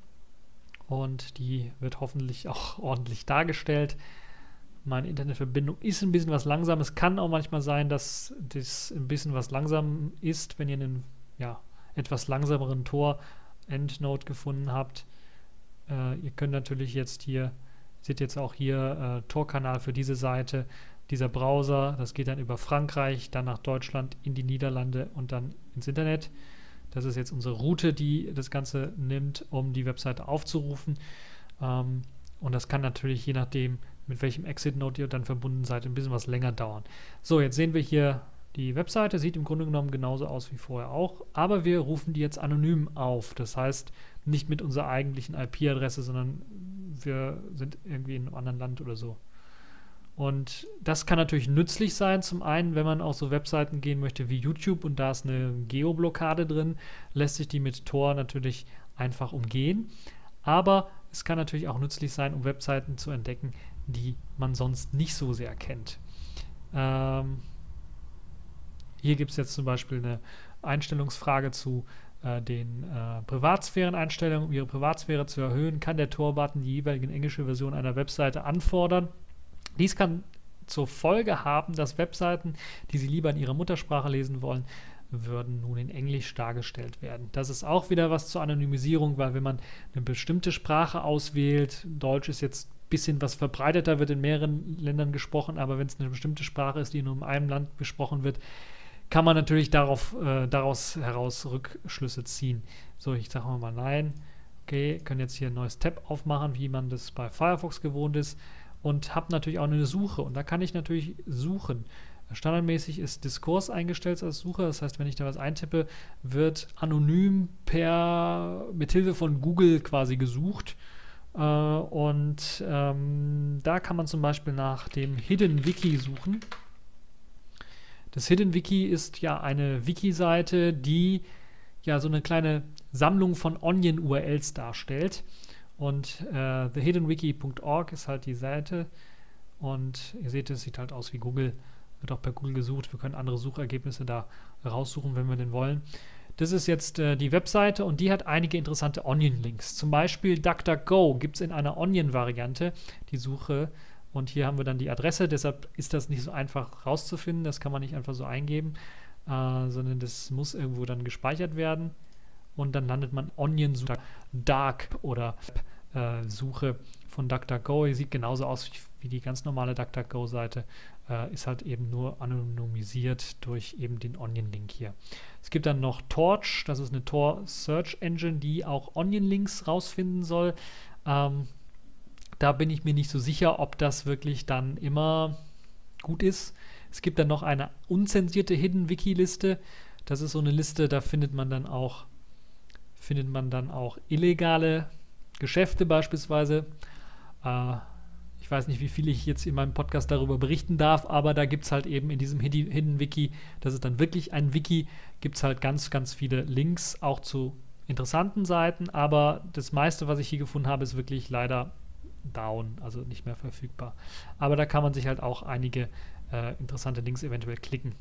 S2: Und die wird hoffentlich auch ordentlich dargestellt. Meine Internetverbindung ist ein bisschen was langsam. Es kann auch manchmal sein, dass das ein bisschen was langsam ist, wenn ihr einen etwas langsameren Tor-Endnote gefunden habt. Ihr könnt natürlich jetzt hier, seht jetzt auch hier Tor-Kanal für diese Seite, dieser Browser, das geht dann über Frankreich, dann nach Deutschland, in die Niederlande und dann ins Internet. Das ist jetzt unsere Route, die das Ganze nimmt, um die Webseite aufzurufen. Und das kann natürlich, je nachdem, mit welchem Exit-Node ihr dann verbunden seid, ein bisschen was länger dauern. So, jetzt sehen wir hier die Webseite, sieht im Grunde genommen genauso aus wie vorher auch, aber wir rufen die jetzt anonym auf. Das heißt, nicht mit unserer eigentlichen IP-Adresse, sondern wir sind irgendwie in einem anderen Land oder so. Und das kann natürlich nützlich sein, zum einen, wenn man auf so Webseiten gehen möchte wie YouTube und da ist eine Geoblockade drin, lässt sich die mit Tor natürlich einfach umgehen. Aber es kann natürlich auch nützlich sein, um Webseiten zu entdecken, die man sonst nicht so sehr kennt. Hier gibt es jetzt zum Beispiel eine Einstellungsfrage zu den Privatsphäreneinstellungen, um ihre Privatsphäre zu erhöhen, kann der Tor-Button die jeweilige englische Version einer Webseite anfordern. Dies kann zur Folge haben, dass Webseiten, die Sie lieber in Ihrer Muttersprache lesen wollen, würden nun in Englisch dargestellt werden. Das ist auch wieder was zur Anonymisierung, weil wenn man eine bestimmte Sprache auswählt, Deutsch ist jetzt ein bisschen was verbreiteter, wird in mehreren Ländern gesprochen, aber wenn es eine bestimmte Sprache ist, die nur in einem Land gesprochen wird, kann man natürlich daraus heraus Rückschlüsse ziehen. So, ich sage mal nein. Okay, können jetzt hier ein neues Tab aufmachen, wie man das bei Firefox gewohnt ist, und habe natürlich auch eine Suche, und da kann ich natürlich suchen. Standardmäßig ist Diskurs eingestellt als Suche, das heißt, wenn ich da was eintippe, wird anonym mithilfe von Google quasi gesucht. Da kann man zum Beispiel nach dem Hidden Wiki suchen. Das Hidden Wiki ist ja eine Wiki-Seite, die ja so eine kleine Sammlung von Onion-URLs darstellt. Und thehiddenwiki.org ist halt die Seite. Und ihr seht, es sieht halt aus wie Google. Wird auch per Google gesucht. Wir können andere Suchergebnisse da raussuchen, wenn wir denn wollen. Das ist jetzt die Webseite, und die hat einige interessante Onion-Links. Zum Beispiel DuckDuckGo gibt es in einer Onion-Variante, die Suche. Und hier haben wir dann die Adresse. Deshalb ist das nicht so einfach rauszufinden. Das kann man nicht einfach so eingeben, sondern das muss irgendwo dann gespeichert werden. Und dann landet man Onion-Suche, Dark oder Suche von DuckDuckGo. Die sieht genauso aus wie die ganz normale DuckDuckGo-Seite, ist halt eben nur anonymisiert durch eben den Onion-Link hier. Es gibt dann noch Torch, das ist eine Tor-Search-Engine, die auch Onion-Links rausfinden soll. Da bin ich mir nicht so sicher, ob das wirklich dann immer gut ist. Es gibt dann noch eine unzensierte Hidden-Wiki-Liste. Das ist so eine Liste, da findet man dann auch illegale Geschäfte beispielsweise. Ich weiß nicht, wie viel ich jetzt in meinem Podcast darüber berichten darf, aber da gibt es halt eben in diesem Hidden Wiki, das ist dann wirklich ein Wiki, gibt es halt ganz, ganz viele Links, auch zu interessanten Seiten, aber das meiste, was ich hier gefunden habe, ist wirklich leider down, also nicht mehr verfügbar. Aber da kann man sich halt auch einige interessante Links eventuell klicken.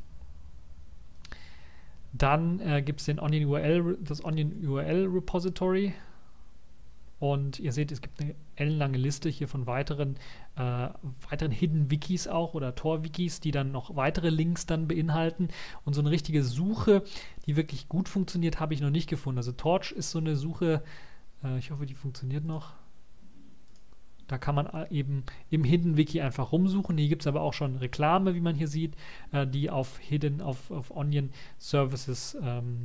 S2: Dann gibt es das Onion URL Repository, und ihr seht, es gibt eine ellenlange Liste hier von weiteren Hidden Wikis auch oder Tor-Wikis, die dann noch weitere Links dann beinhalten, und so eine richtige Suche, die wirklich gut funktioniert, habe ich noch nicht gefunden. Also Torch ist so eine Suche, ich hoffe, die funktioniert noch. Da kann man eben im Hidden Wiki einfach rumsuchen. Hier gibt es aber auch schon Reklame, wie man hier sieht, die auf Onion Services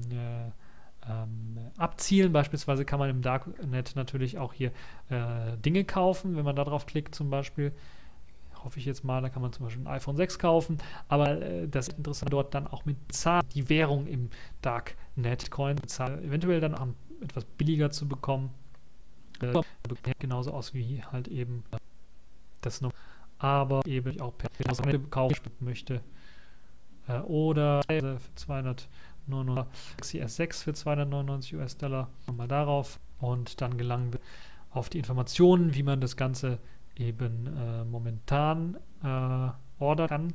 S2: abzielen. Beispielsweise kann man im Darknet natürlich auch hier Dinge kaufen, wenn man da drauf klickt zum Beispiel. Hoffe ich jetzt mal, da kann man zum Beispiel ein iPhone 6 kaufen, aber das ist interessant, dort dann auch mit Zahlen, die Währung im Darknet, Coin, eventuell dann auch etwas billiger zu bekommen. Genauso aus wie halt eben das noch, aber eben auch per kaufen möchte. Oder für 299 Galaxy S6 für 299 US-Dollar. Nochmal darauf, und dann gelangen wir auf die Informationen, wie man das Ganze eben momentan ordern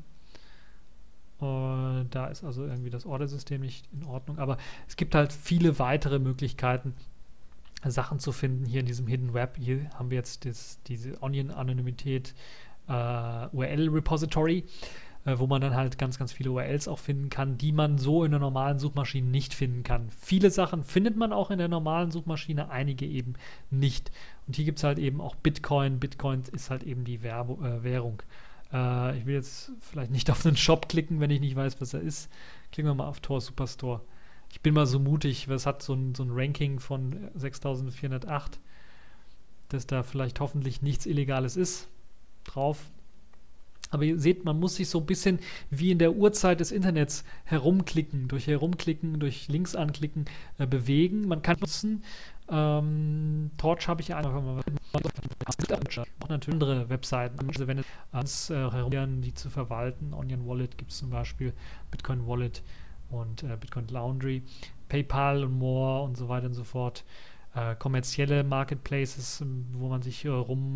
S2: kann. Da ist also irgendwie das Ordersystem nicht in Ordnung, aber es gibt halt viele weitere Möglichkeiten, Sachen zu finden hier in diesem Hidden Web. Hier haben wir jetzt diese Onion-Anonymität URL-Repository, wo man dann halt ganz, ganz viele URLs auch finden kann, die man so in der normalen Suchmaschine nicht finden kann. Viele Sachen findet man auch in der normalen Suchmaschine, einige eben nicht. Und hier gibt es halt eben auch Bitcoin. Bitcoin ist halt eben die Währung. Ich will jetzt vielleicht nicht auf einen Shop klicken, wenn ich nicht weiß, was er ist. Klicken wir mal auf Tor Superstore. Ich bin mal so mutig, es hat so ein Ranking von 6408, dass da vielleicht hoffentlich nichts Illegales ist drauf. Aber ihr seht, man muss sich so ein bisschen wie in der Urzeit des Internets herumklicken, durch Links anklicken, bewegen. Man kann nutzen. Torch habe ich ja einfach mal. Auch natürlich andere Webseiten, also wenn es herumgehen, die zu verwalten. Onion Wallet gibt es zum Beispiel, Bitcoin Wallet und Bitcoin Laundry, PayPal und more und so weiter und so fort. Kommerzielle Marketplaces, wo man sich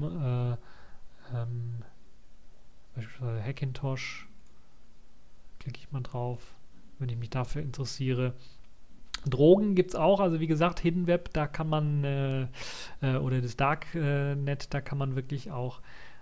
S2: beispielsweise Hackintosh, klicke ich mal drauf, wenn ich mich dafür interessiere. Drogen gibt es auch, also wie gesagt, Hidden Web, da kann man, oder das Darknet, da kann man wirklich auch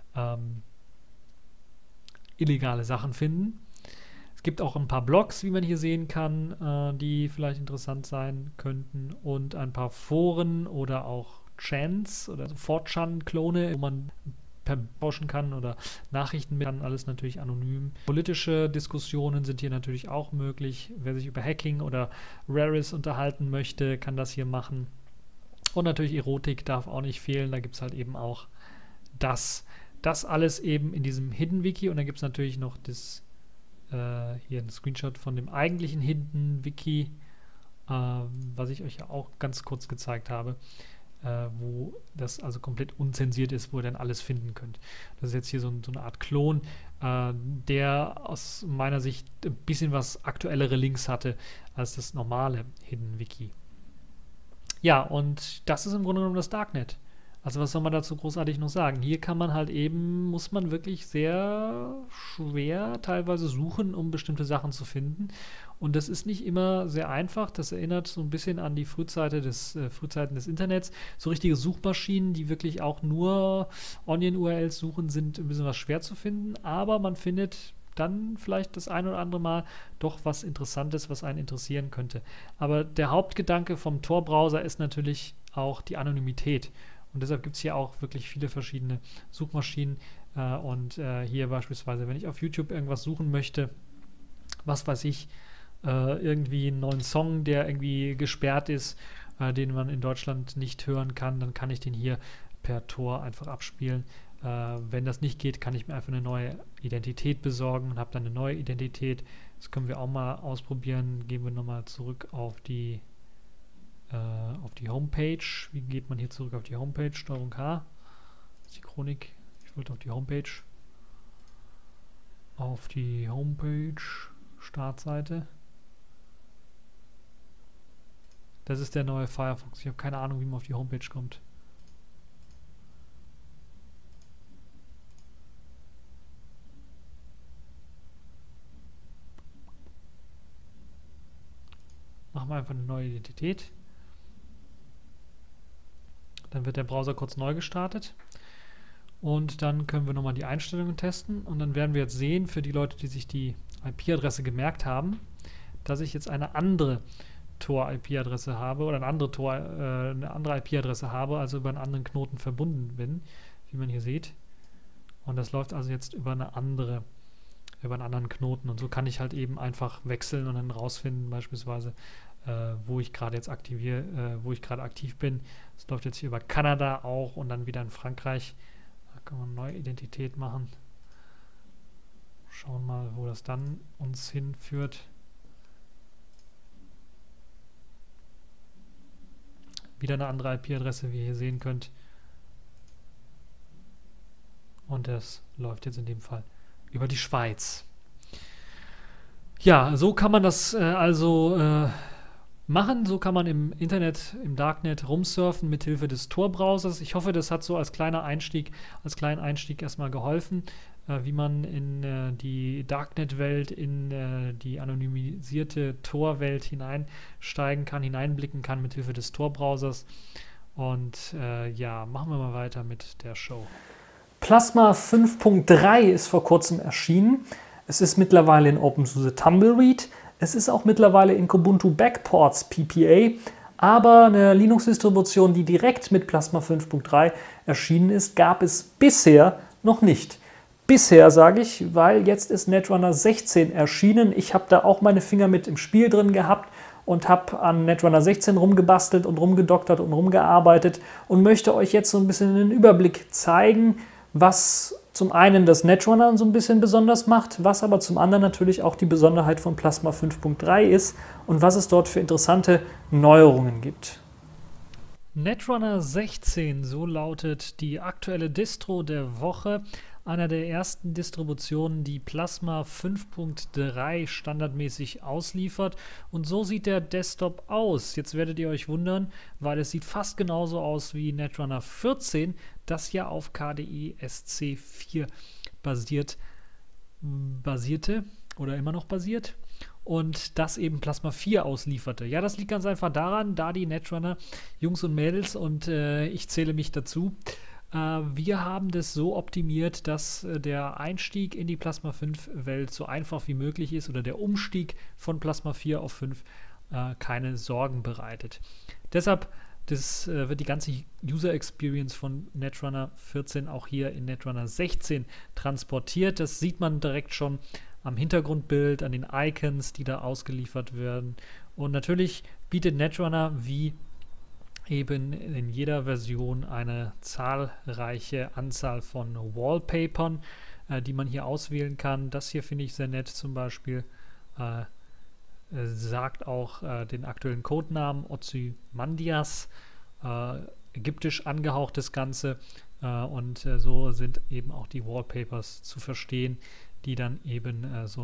S2: illegale Sachen finden. Es gibt auch ein paar Blogs, wie man hier sehen kann, die vielleicht interessant sein könnten und ein paar Foren oder auch Chants oder 4chan-Klone, wo man tauschen kann oder Nachrichten mit kann, alles natürlich anonym. Politische Diskussionen sind hier natürlich auch möglich. Wer sich über Hacking oder Raris unterhalten möchte, kann das hier machen. Und natürlich Erotik darf auch nicht fehlen. Da gibt es halt eben auch das alles eben in diesem Hidden Wiki. Und dann gibt es natürlich noch das hier ein Screenshot von dem eigentlichen Hidden Wiki, was ich euch ja auch ganz kurz gezeigt habe, wo das also komplett unzensiert ist, wo ihr dann alles finden könnt. Das ist jetzt hier so eine Art Klon, der aus meiner Sicht ein bisschen was aktuellere Links hatte als das normale Hidden Wiki. Ja, und das ist im Grunde genommen das Darknet. Also was soll man dazu großartig noch sagen? Hier kann man halt eben, muss man wirklich sehr schwer teilweise suchen, um bestimmte Sachen zu finden. Und das ist nicht immer sehr einfach. Das erinnert so ein bisschen an die Frühzeiten des Internets. So richtige Suchmaschinen, die wirklich auch nur Onion-URLs suchen, sind ein bisschen was schwer zu finden. Aber man findet dann vielleicht das ein oder andere Mal doch was Interessantes, was einen interessieren könnte. Aber der Hauptgedanke vom Tor-Browser ist natürlich auch die Anonymität. Und deshalb gibt es hier auch wirklich viele verschiedene Suchmaschinen. Hier beispielsweise, wenn ich auf YouTube irgendwas suchen möchte, was weiß ich, irgendwie einen neuen Song, der irgendwie gesperrt ist, den man in Deutschland nicht hören kann, dann kann ich den hier per Tor einfach abspielen. Wenn das nicht geht, kann ich mir einfach eine neue Identität besorgen und habe dann eine neue Identität. Das können wir auch mal ausprobieren. Gehen wir nochmal zurück auf die Homepage. Wie geht man hier zurück auf die Homepage? Steuerung H. Das ist die Chronik. Ich wollte auf die Homepage. Auf die Homepage. Startseite. Das ist der neue Firefox. Ich habe keine Ahnung, wie man auf die Homepage kommt. Machen wir einfach eine neue Identität. Dann wird der Browser kurz neu gestartet und dann können wir nochmal die Einstellungen testen und dann werden wir jetzt sehen, für die Leute, die sich die IP-Adresse gemerkt haben, dass ich jetzt eine andere Tor-IP-Adresse habe oder eine andere IP-Adresse habe, also über einen anderen Knoten verbunden bin, wie man hier sieht. Und das läuft also jetzt über einen anderen Knoten und so kann ich halt eben einfach wechseln und dann rausfinden, beispielsweise wo ich gerade aktiv bin. Das läuft jetzt hier über Kanada auch und dann wieder in Frankreich. Da kann man eine neue Identität machen. Schauen mal, wo das dann uns hinführt. Wieder eine andere IP-Adresse, wie ihr hier sehen könnt. Und das läuft jetzt in dem Fall über die Schweiz. Ja, so kann man das machen. So kann man im Internet, im Darknet rumsurfen mit Hilfe des Tor-Browsers. Ich hoffe, das hat so als kleinen Einstieg erstmal geholfen, wie man in die Darknet-Welt, in die anonymisierte Tor-Welt hineinblicken kann mit Hilfe des Tor-Browsers. Und ja, machen wir mal weiter mit der Show.
S1: Plasma 5.3 ist vor kurzem erschienen. Es ist mittlerweile in OpenSUSE Tumbleweed. Es ist auch mittlerweile in Kubuntu Backports PPA, aber eine Linux-Distribution, die direkt mit Plasma 5.3 erschienen ist, gab es bisher noch nicht. Bisher sage ich, weil jetzt ist Netrunner 16 erschienen. Ich habe da auch meine Finger mit im Spiel drin gehabt und habe an Netrunner 16 rumgebastelt und rumgedoktert und rumgearbeitet und möchte euch jetzt so ein bisschen einen Überblick zeigen, was zum einen das Netrunner so ein bisschen besonders macht, was aber zum anderen natürlich auch die Besonderheit von Plasma 5.3 ist und was es dort für interessante Neuerungen gibt.
S2: Netrunner 16, so lautet die aktuelle Distro der Woche. Einer der ersten Distributionen, die Plasma 5.3 standardmäßig ausliefert. Und so sieht der Desktop aus. Jetzt werdet ihr euch wundern, weil es sieht fast genauso aus wie Netrunner 14, das ja auf KDE SC4 basierte oder immer noch basiert. und das eben Plasma 4 auslieferte. Ja, das liegt ganz einfach daran, da die Netrunner, Jungs und Mädels, und ich zähle mich dazu, wir haben das so optimiert, dass der Einstieg in die Plasma 5 Welt so einfach wie möglich ist oder der Umstieg von Plasma 4 auf 5 keine Sorgen bereitet. Deshalb wird die ganze User Experience von Netrunner 14 auch hier in Netrunner 16 transportiert. Das sieht man direkt schon am Hintergrundbild, an den Icons, die da ausgeliefert werden. Und natürlich bietet Netrunner wie eben in jeder Version eine zahlreiche Anzahl von Wallpapern, die man hier auswählen kann. Das hier finde ich sehr nett zum Beispiel. Sagt auch den aktuellen Codenamen Ozymandias, ägyptisch angehaucht das Ganze, und so sind eben auch die Wallpapers zu verstehen, die dann eben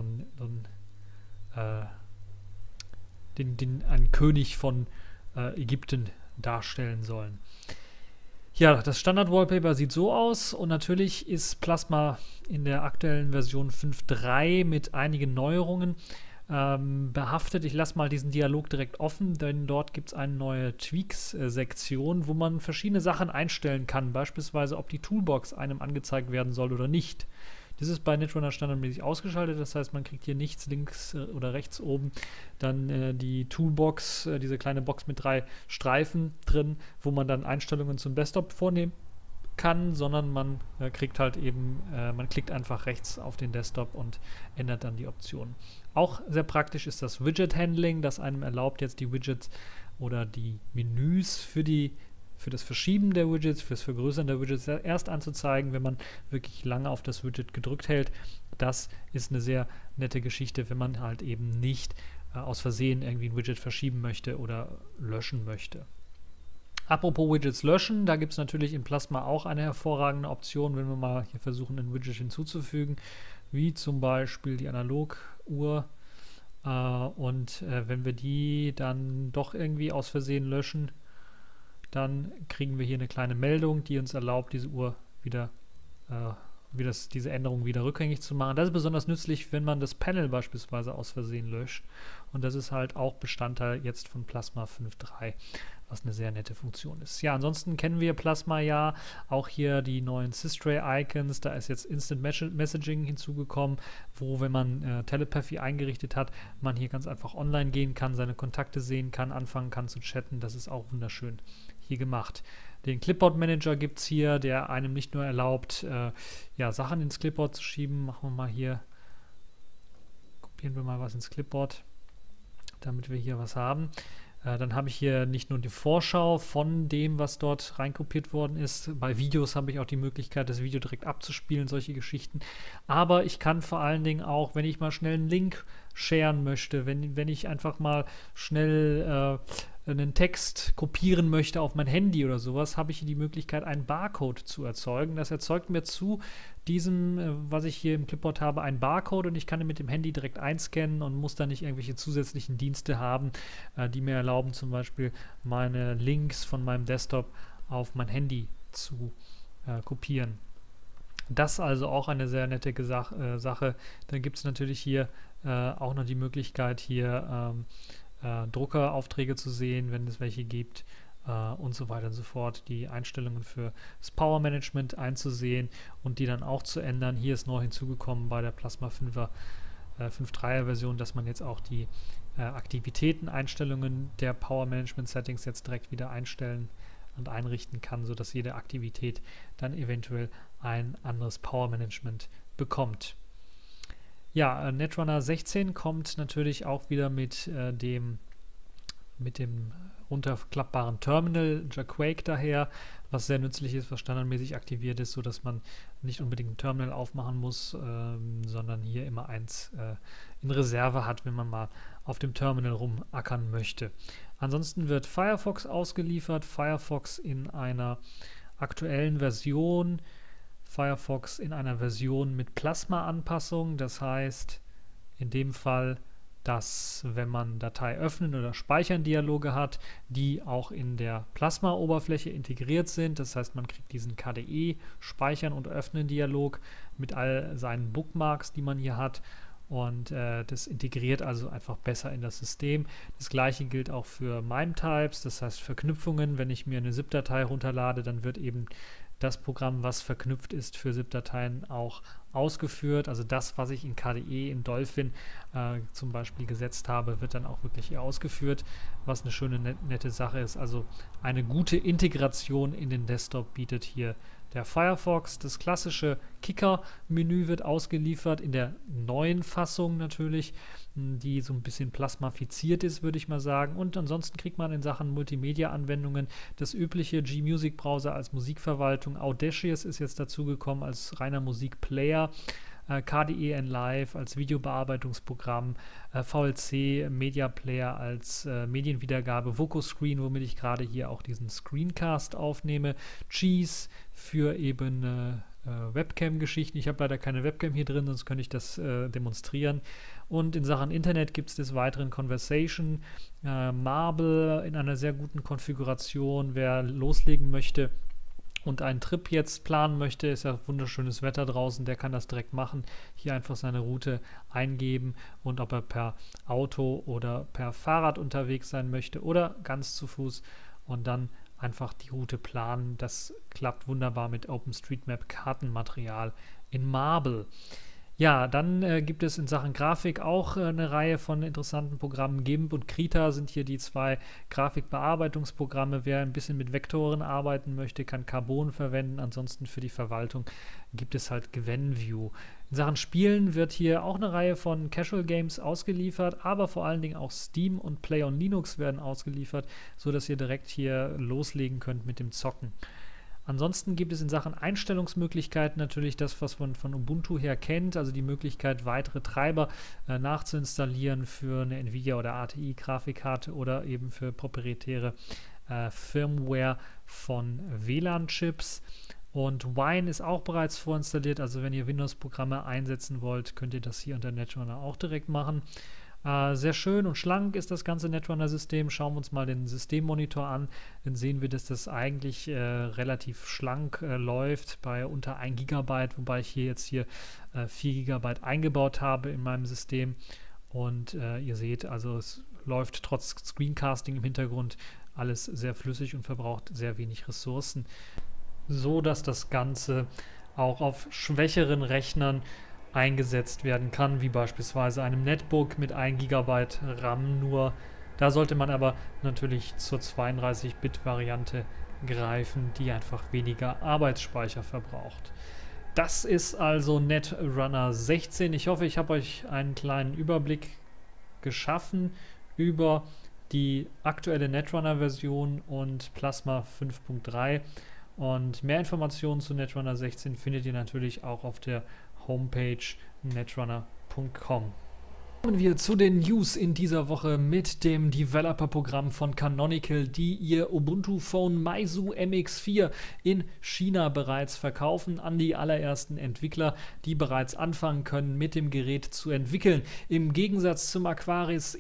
S2: einen König von Ägypten darstellen sollen. Ja, das Standard-Wallpaper sieht so aus, und natürlich ist Plasma in der aktuellen Version 5.3 mit einigen Neuerungen behaftet. Ich lasse mal diesen Dialog direkt offen, denn dort gibt es eine neue Tweaks-Sektion, wo man verschiedene Sachen einstellen kann, beispielsweise ob die Toolbox einem angezeigt werden soll oder nicht. Das ist bei Netrunner standardmäßig ausgeschaltet, das heißt, man kriegt hier nichts links oder rechts oben. Dann die Toolbox, diese kleine Box mit 3 Streifen drin, wo man dann Einstellungen zum Desktop vornehmen kann, sondern man kriegt halt eben, man klickt einfach rechts auf den Desktop und ändert dann die Optionen. Auch sehr praktisch ist das Widget-Handling, das einem erlaubt, jetzt die Widgets oder die Menüs für das Verschieben der Widgets, fürs Vergrößern der Widgets erst anzuzeigen, wenn man wirklich lange auf das Widget gedrückt hält. Das ist eine sehr nette Geschichte, wenn man halt eben nicht aus Versehen irgendwie ein Widget verschieben möchte oder löschen möchte. Apropos Widgets löschen, da gibt es natürlich in Plasma auch eine hervorragende Option, wenn wir mal hier versuchen, ein Widget hinzuzufügen, wie zum Beispiel die Analoguhr. Wenn wir die dann doch irgendwie aus Versehen löschen, dann kriegen wir hier eine kleine Meldung, die uns erlaubt, diese Uhr wieder, diese Änderung wieder rückgängig zu machen. Das ist besonders nützlich, wenn man das Panel beispielsweise aus Versehen löscht. Und das ist halt auch Bestandteil jetzt von Plasma 5.3, was eine sehr nette Funktion ist. Ja, ansonsten kennen wir Plasma ja auch hier die neuen Systray-Icons. Da ist jetzt Instant Messaging hinzugekommen, wo, wenn man Telepathy eingerichtet hat, man hier ganz einfach online gehen kann, seine Kontakte sehen kann, anfangen kann zu chatten. Das ist auch wunderschön hier gemacht. Den Clipboard-Manager gibt es hier, der einem nicht nur erlaubt, Sachen ins Clipboard zu schieben. Machen wir mal hier, kopieren wir mal was ins Clipboard, damit wir hier was haben. Dann habe ich hier nicht nur die Vorschau von dem, was dort reinkopiert worden ist. Bei Videos habe ich auch die Möglichkeit, das Video direkt abzuspielen, solche Geschichten. Aber ich kann vor allen Dingen auch, wenn ich mal schnell einen Link sharen möchte, wenn ich einfach mal schnell einen Text kopieren möchte auf mein Handy oder sowas, habe ich hier die Möglichkeit, einen Barcode zu erzeugen. Das erzeugt mir zu diesem, was ich hier im Clipboard habe, einen Barcode, und ich kann ihn mit dem Handy direkt einscannen und muss dann nicht irgendwelche zusätzlichen Dienste haben, die mir erlauben, zum Beispiel meine Links von meinem Desktop auf mein Handy zu kopieren. Das also auch eine sehr nette Sache. Dann gibt es natürlich hier auch noch die Möglichkeit, hier Druckeraufträge zu sehen, wenn es welche gibt, und so weiter und so fort. Die Einstellungen für das Power Management einzusehen und die dann auch zu ändern. Hier ist neu hinzugekommen bei der Plasma 5.3er Version, dass man jetzt auch die Aktivitäteneinstellungen der Power Management Settings jetzt direkt wieder einstellen und einrichten kann, sodass jede Aktivität dann eventuell ein anderes Power Management bekommt. Ja, Netrunner 16 kommt natürlich auch wieder mit dem runterklappbaren Terminal Jaquake daher, was sehr nützlich ist, was standardmäßig aktiviert ist, sodass man nicht unbedingt ein Terminal aufmachen muss, sondern hier immer eins in Reserve hat, wenn man mal auf dem Terminal rumackern möchte. Ansonsten wird Firefox ausgeliefert, Firefox in einer aktuellen Version, Firefox in einer Version mit Plasma-Anpassung, das heißt in dem Fall, dass, wenn man Datei öffnen oder speichern Dialoge hat, die auch in der Plasma-Oberfläche integriert sind. Das heißt, man kriegt diesen KDE Speichern und Öffnen Dialog mit all seinen Bookmarks, die man hier hat. und das integriert also einfach besser in das System. Das gleiche gilt auch für MIME-Types, das heißt Verknüpfungen. Wenn ich mir eine ZIP-Datei runterlade, dann wird eben das Programm, was verknüpft ist für ZIP-Dateien, auch ausgeführt. Also das, was ich in KDE, in Dolphin zum Beispiel gesetzt habe, wird dann auch wirklich hier ausgeführt, was eine schöne, nette Sache ist. Also eine gute Integration in den Desktop bietet hier der Firefox. Das klassische Kicker-Menü wird ausgeliefert, in der neuen Fassung natürlich, die so ein bisschen plasmafiziert ist, würde ich mal sagen. Und ansonsten kriegt man in Sachen Multimedia-Anwendungen das übliche G-Music-Browser als Musikverwaltung. Audacious ist jetzt dazugekommen als reiner Musikplayer. KDE Live als Videobearbeitungsprogramm, VLC Media Player als Medienwiedergabe, VocoScreen, womit ich gerade hier auch diesen Screencast aufnehme, Cheese für eben Webcam-Geschichten. Ich habe leider keine Webcam hier drin, sonst könnte ich das demonstrieren. Und in Sachen Internet gibt es des Weiteren Conversation, Marble in einer sehr guten Konfiguration. Wer loslegen möchte und einen Trip jetzt planen möchte, ist ja wunderschönes Wetter draußen, der kann das direkt machen. Hier einfach seine Route eingeben und ob er per Auto oder per Fahrrad unterwegs sein möchte oder ganz zu Fuß und dann einfach die Route planen. Das klappt wunderbar mit OpenStreetMap-Kartenmaterial in Marble. Ja, dann gibt es in Sachen Grafik auch eine Reihe von interessanten Programmen. GIMP und Krita sind hier die zwei Grafikbearbeitungsprogramme. Wer ein bisschen mit Vektoren arbeiten möchte, kann Carbon verwenden. Ansonsten für die Verwaltung gibt es halt Gwenview. In Sachen Spielen wird hier auch eine Reihe von Casual Games ausgeliefert, aber vor allen Dingen auch Steam und Play on Linux werden ausgeliefert, sodass ihr direkt hier loslegen könnt mit dem Zocken. Ansonsten gibt es in Sachen Einstellungsmöglichkeiten natürlich das, was man von Ubuntu her kennt, also die Möglichkeit, weitere Treiber nachzuinstallieren für eine Nvidia oder ATI-Grafikkarte oder eben für proprietäre Firmware von WLAN-Chips. Und Wine ist auch bereits vorinstalliert, also wenn ihr Windows-Programme einsetzen wollt, könnt ihr das hier unter Netrunner auch direkt machen. Sehr schön und schlank ist das ganze Netrunner-System. Schauen wir uns mal den Systemmonitor an. Dann sehen wir, dass das eigentlich relativ schlank läuft bei unter 1 GB, wobei ich hier 4 GB eingebaut habe in meinem System. Und ihr seht, also es läuft trotz Screencasting im Hintergrund alles sehr flüssig und verbraucht sehr wenig Ressourcen, so dass das Ganze auch auf schwächeren Rechnern eingesetzt werden kann, wie beispielsweise einem Netbook mit 1 GB RAM nur. Da sollte man aber natürlich zur 32-Bit-Variante greifen, die einfach weniger Arbeitsspeicher verbraucht. Das ist also Netrunner 16. Ich hoffe, ich habe euch einen kleinen Überblick geschaffen über die aktuelle Netrunner-Version und Plasma 5.3. Und mehr Informationen zu Netrunner 16 findet ihr natürlich auch auf der Homepage netrunner.com. Kommen wir zu den News in dieser Woche mit dem Developer-Programm von Canonical, die ihr Ubuntu Phone Meizu MX4 in China bereits verkaufen an die allerersten Entwickler, die bereits anfangen können, mit dem Gerät zu entwickeln. Im Gegensatz zum Aquaris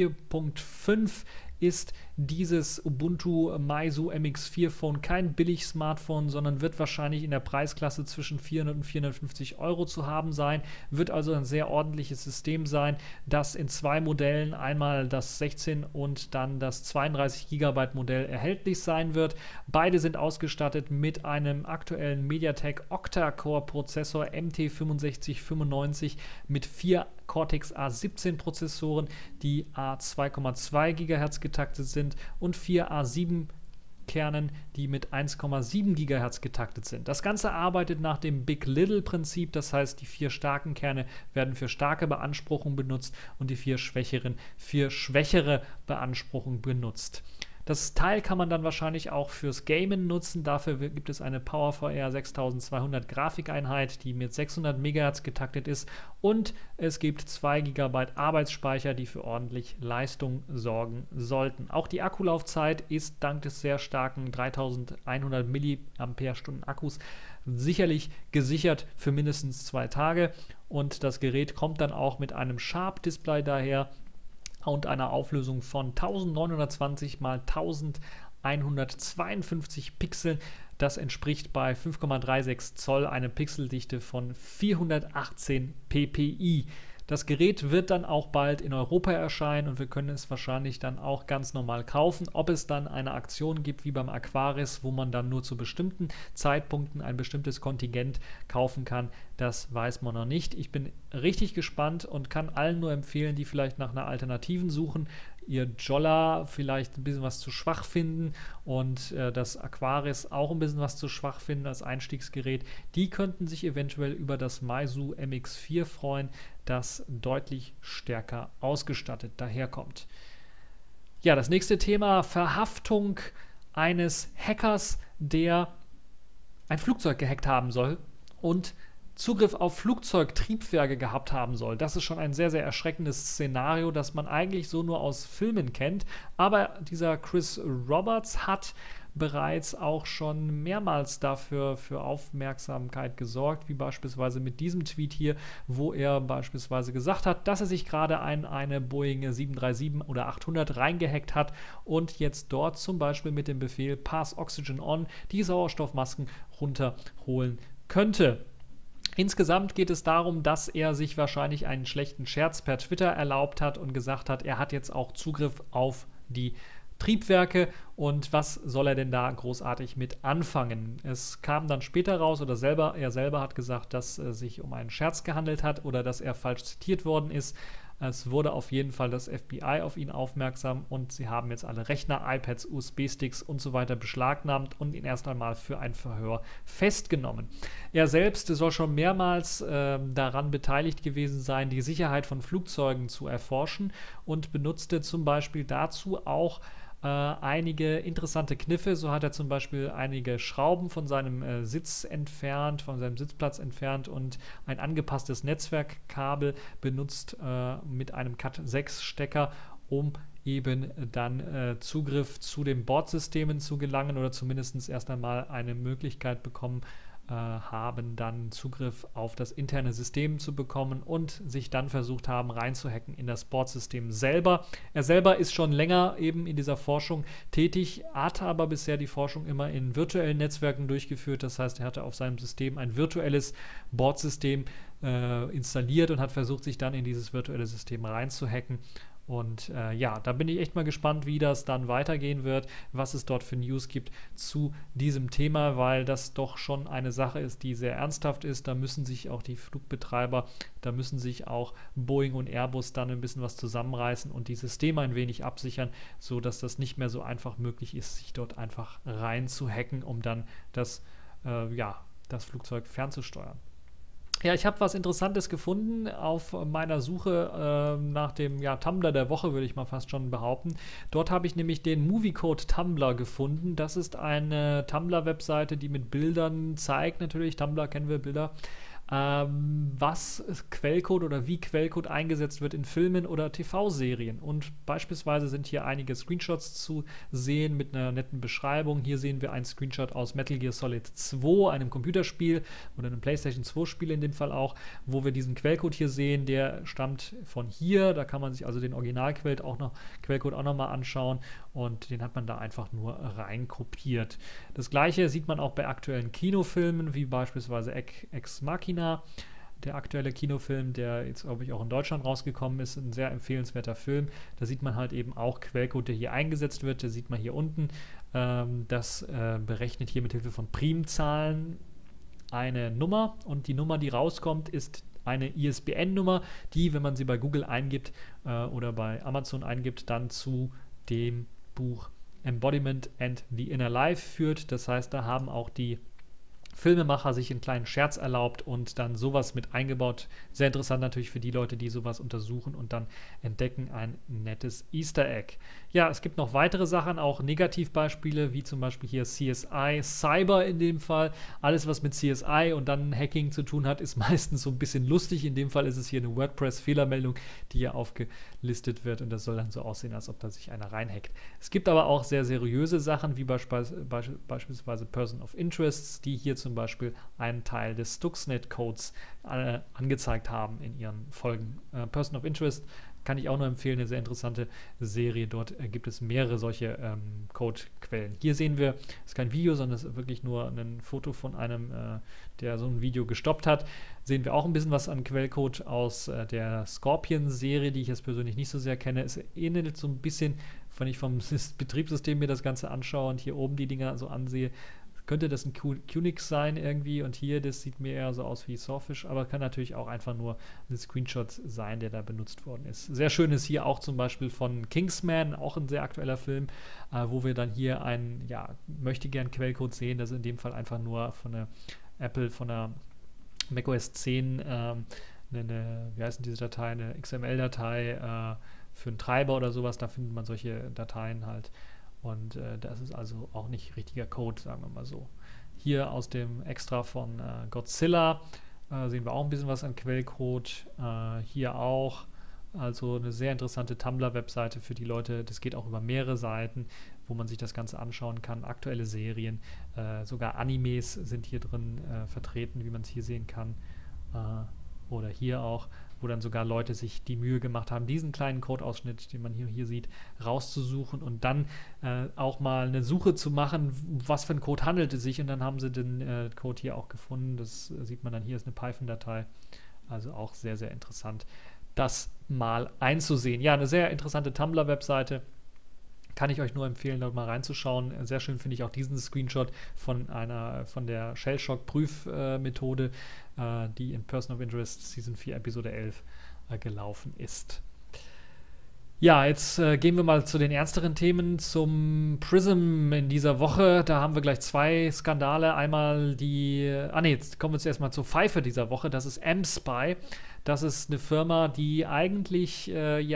S2: E4.5 ist dieses Ubuntu Meizu MX4 Phone kein Billig-Smartphone, sondern wird wahrscheinlich in der Preisklasse zwischen 400 und 450 Euro zu haben sein. Wird also ein sehr ordentliches System sein, das in 2 Modellen, einmal das 16 und dann das 32 GB Modell erhältlich sein wird. Beide sind ausgestattet mit einem aktuellen MediaTek Octa-Core-Prozessor MT6595 mit 4 Cortex A17 Prozessoren, die A2,2 GHz getaktet sind und 4 A7 Kernen, die mit 1,7 GHz getaktet sind. Das Ganze arbeitet nach dem Big-Little-Prinzip, das heißt, die 4 starken Kerne werden für starke Beanspruchung benutzt und die 4 schwächeren für schwächere Beanspruchung benutzt. Das Teil kann man dann wahrscheinlich auch fürs Gamen nutzen. Dafür gibt es eine PowerVR 6200 Grafikeinheit, die mit 600 MHz getaktet ist, und es gibt 2 GB Arbeitsspeicher, die für ordentlich Leistung sorgen sollten. Auch die Akkulaufzeit ist dank des sehr starken 3100 mAh Akkus sicherlich gesichert für mindestens 2 Tage, und das Gerät kommt dann auch mit einem Sharp-Display daher und einer Auflösung von 1920 x 1152 Pixeln. Das entspricht bei 5,36 Zoll eine Pixeldichte von 418 ppi. Das Gerät wird dann auch bald in Europa erscheinen und wir können es wahrscheinlich dann auch ganz normal kaufen. Ob es dann eine Aktion gibt wie beim Aquaris, wo man dann nur zu bestimmten Zeitpunkten ein bestimmtes Kontingent kaufen kann, das weiß man noch nicht. Ich bin richtig gespannt und kann allen nur empfehlen, die vielleicht nach einer Alternativen suchen, ihr Jolla vielleicht ein bisschen was zu schwach finden und das Aquaris auch ein bisschen was zu schwach finden als Einstiegsgerät. Die könnten sich eventuell über das Meizu MX4 freuen, das deutlich stärker ausgestattet daherkommt. Ja, das nächste Thema: Verhaftung eines Hackers, der ein Flugzeug gehackt haben soll und Zugriff auf Flugzeugtriebwerke gehabt haben soll. Das ist schon ein sehr, sehr erschreckendes Szenario, das man eigentlich so nur aus Filmen kennt. Aber dieser Chris Roberts hat bereits auch schon mehrmals dafür für Aufmerksamkeit gesorgt, wie beispielsweise mit diesem Tweet hier, wo er beispielsweise gesagt hat, dass er sich gerade eine Boeing 737 oder 800 reingehackt hat und jetzt dort zum Beispiel mit dem Befehl Pass Oxygen On die Sauerstoffmasken runterholen könnte. Insgesamt geht es darum, dass er sich wahrscheinlich einen schlechten Scherz per Twitter erlaubt hat und gesagt hat, er hat jetzt auch Zugriff auf die Triebwerke und was soll er denn da großartig mit anfangen? Es kam dann später raus, oder er selber hat gesagt, dass es sich um einen Scherz gehandelt hat oder dass er falsch zitiert worden ist. Es wurde auf jeden Fall das FBI auf ihn aufmerksam und sie haben jetzt alle Rechner, iPads, USB-Sticks und so weiter beschlagnahmt und ihn erst einmal für ein Verhör festgenommen. Er selbst soll schon mehrmals daran beteiligt gewesen sein, die Sicherheit von Flugzeugen zu erforschen und benutzte zum Beispiel dazu auch einige interessante Kniffe. So hat er zum Beispiel einige Schrauben von seinem Sitz entfernt, von seinem Sitzplatz entfernt und ein angepasstes Netzwerkkabel benutzt mit einem Cat6-Stecker, um eben dann Zugriff zu den Bordsystemen zu gelangen oder zumindest erst einmal eine Möglichkeit bekommen haben, dann Zugriff auf das interne System zu bekommen und sich dann versucht haben, reinzuhacken in das Bordsystem selber. Er selber ist schon länger eben in dieser Forschung tätig, hat aber bisher die Forschung immer in virtuellen Netzwerken durchgeführt. Das heißt, er hatte auf seinem System ein virtuelles Bordsystem installiert und hat versucht, sich dann in dieses virtuelle System reinzuhacken. Und ja, da bin ich echt mal gespannt, wie das dann weitergehen wird, was es dort für News gibt zu diesem Thema, weil das doch schon eine Sache ist, die sehr ernsthaft ist. Da müssen sich auch die Flugbetreiber, da müssen sich auch Boeing und Airbus dann ein bisschen was zusammenreißen und die Systeme ein wenig absichern, sodass das nicht mehr so einfach möglich ist, sich dort einfach rein zu hacken, um dann das Flugzeug fernzusteuern. Ja, ich habe was Interessantes gefunden auf meiner Suche nach dem Tumblr der Woche, würde ich mal fast schon behaupten. Dort habe ich nämlich den Moviecode Tumblr gefunden. Das ist eine Tumblr-Webseite, die mit Bildern zeigt, natürlich, Tumblr kennen wir, Bilder, was Quellcode oder wie Quellcode eingesetzt wird in Filmen oder TV-Serien. Und beispielsweise sind hier einige Screenshots zu sehen mit einer netten Beschreibung. Hier sehen wir einen Screenshot aus Metal Gear Solid 2, einem Computerspiel oder einem PlayStation 2-Spiel in dem Fall auch, wo wir diesen Quellcode hier sehen. Der stammt von hier. Da kann man sich also den Originalquellcode auch noch mal anschauen und den hat man da einfach nur rein kopiert. Das gleiche sieht man auch bei aktuellen Kinofilmen, wie beispielsweise Ex Machina. Der aktuelle Kinofilm, der jetzt, glaube ich, auch in Deutschland rausgekommen ist, ein sehr empfehlenswerter Film. Da sieht man halt eben auch Quellcode, der hier eingesetzt wird. Der sieht man hier unten. Das berechnet hier mit Hilfe von Primzahlen eine Nummer und die Nummer, die rauskommt, ist eine ISBN-Nummer, die, wenn man sie bei Google eingibt oder bei Amazon eingibt, dann zu dem Buch Embodiment and the Inner Life führt. Das heißt, da haben auch die Filmemacher sich einen kleinen Scherz erlaubt und dann sowas mit eingebaut. Sehr interessant natürlich für die Leute, die sowas untersuchen und dann entdecken ein nettes Easter Egg. Ja, es gibt noch weitere Sachen, auch Negativbeispiele, wie zum Beispiel hier CSI, Cyber in dem Fall. Alles, was mit CSI und dann Hacking zu tun hat, ist meistens so ein bisschen lustig. In dem Fall ist es hier eine WordPress-Fehlermeldung, die hier aufgelistet wird und das soll dann so aussehen, als ob da sich einer reinhackt. Es gibt aber auch sehr seriöse Sachen, wie beispielsweise Person of Interests, die hier zum Beispiel einen Teil des Stuxnet-Codes angezeigt haben in ihren Folgen. Person of Interest kann ich auch nur empfehlen, eine sehr interessante Serie. Dort gibt es mehrere solche Codequellen. Hier sehen wir, es ist kein Video, sondern es ist wirklich nur ein Foto von einem, der so ein Video gestoppt hat. Sehen wir auch ein bisschen was an Quellcode aus der Scorpion-Serie, die ich jetzt persönlich nicht so sehr kenne. Es ähnelt so ein bisschen, wenn ich vom Betriebssystem mir das Ganze anschaue und hier oben die Dinger so ansehe, könnte das ein QNX sein irgendwie, und hier, das sieht mir eher so aus wie Sawfish, aber kann natürlich auch einfach nur ein Screenshot sein, der da benutzt worden ist. Sehr schön ist hier auch zum Beispiel von Kingsman, auch ein sehr aktueller Film, wo wir dann hier einen, möchte gern Quellcode sehen, das ist in dem Fall einfach nur von der Apple, von der macOS 10, wie heißt denn diese Datei, eine XML-Datei für einen Treiber oder sowas, da findet man solche Dateien halt. Und das ist also auch nicht richtiger Code, sagen wir mal so. Hier aus dem Extra von Godzilla sehen wir auch ein bisschen was an Quellcode. Hier auch. Also eine sehr interessante Tumblr-Webseite für die Leute. Das geht auch über mehrere Seiten, wo man sich das Ganze anschauen kann. Aktuelle Serien, sogar Animes sind hier drin vertreten, wie man es hier sehen kann. Oder hier auch, wo dann sogar Leute sich die Mühe gemacht haben, diesen kleinen Codeausschnitt, den man hier sieht, rauszusuchen und dann auch mal eine Suche zu machen, was für ein Code handelt es sich, und dann haben sie den Code hier auch gefunden. Das sieht man dann, hier ist eine Python-Datei, also auch sehr, sehr interessant, das mal einzusehen. Ja, eine sehr interessante Tumblr-Webseite. Kann ich euch nur empfehlen, dort mal reinzuschauen. Sehr schön finde ich auch diesen Screenshot von der Shellshock-Prüfmethode, die in Person of Interest Season 4 Episode 11 gelaufen ist. Ja, jetzt gehen wir mal zu den ernsteren Themen, zum Prism in dieser Woche. Da haben wir gleich zwei Skandale. Einmal jetzt kommen wir zuerst mal zur Pfeife dieser Woche. Das ist mSpy. Das ist eine Firma, die eigentlich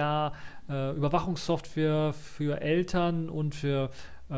S2: Überwachungssoftware für Eltern und für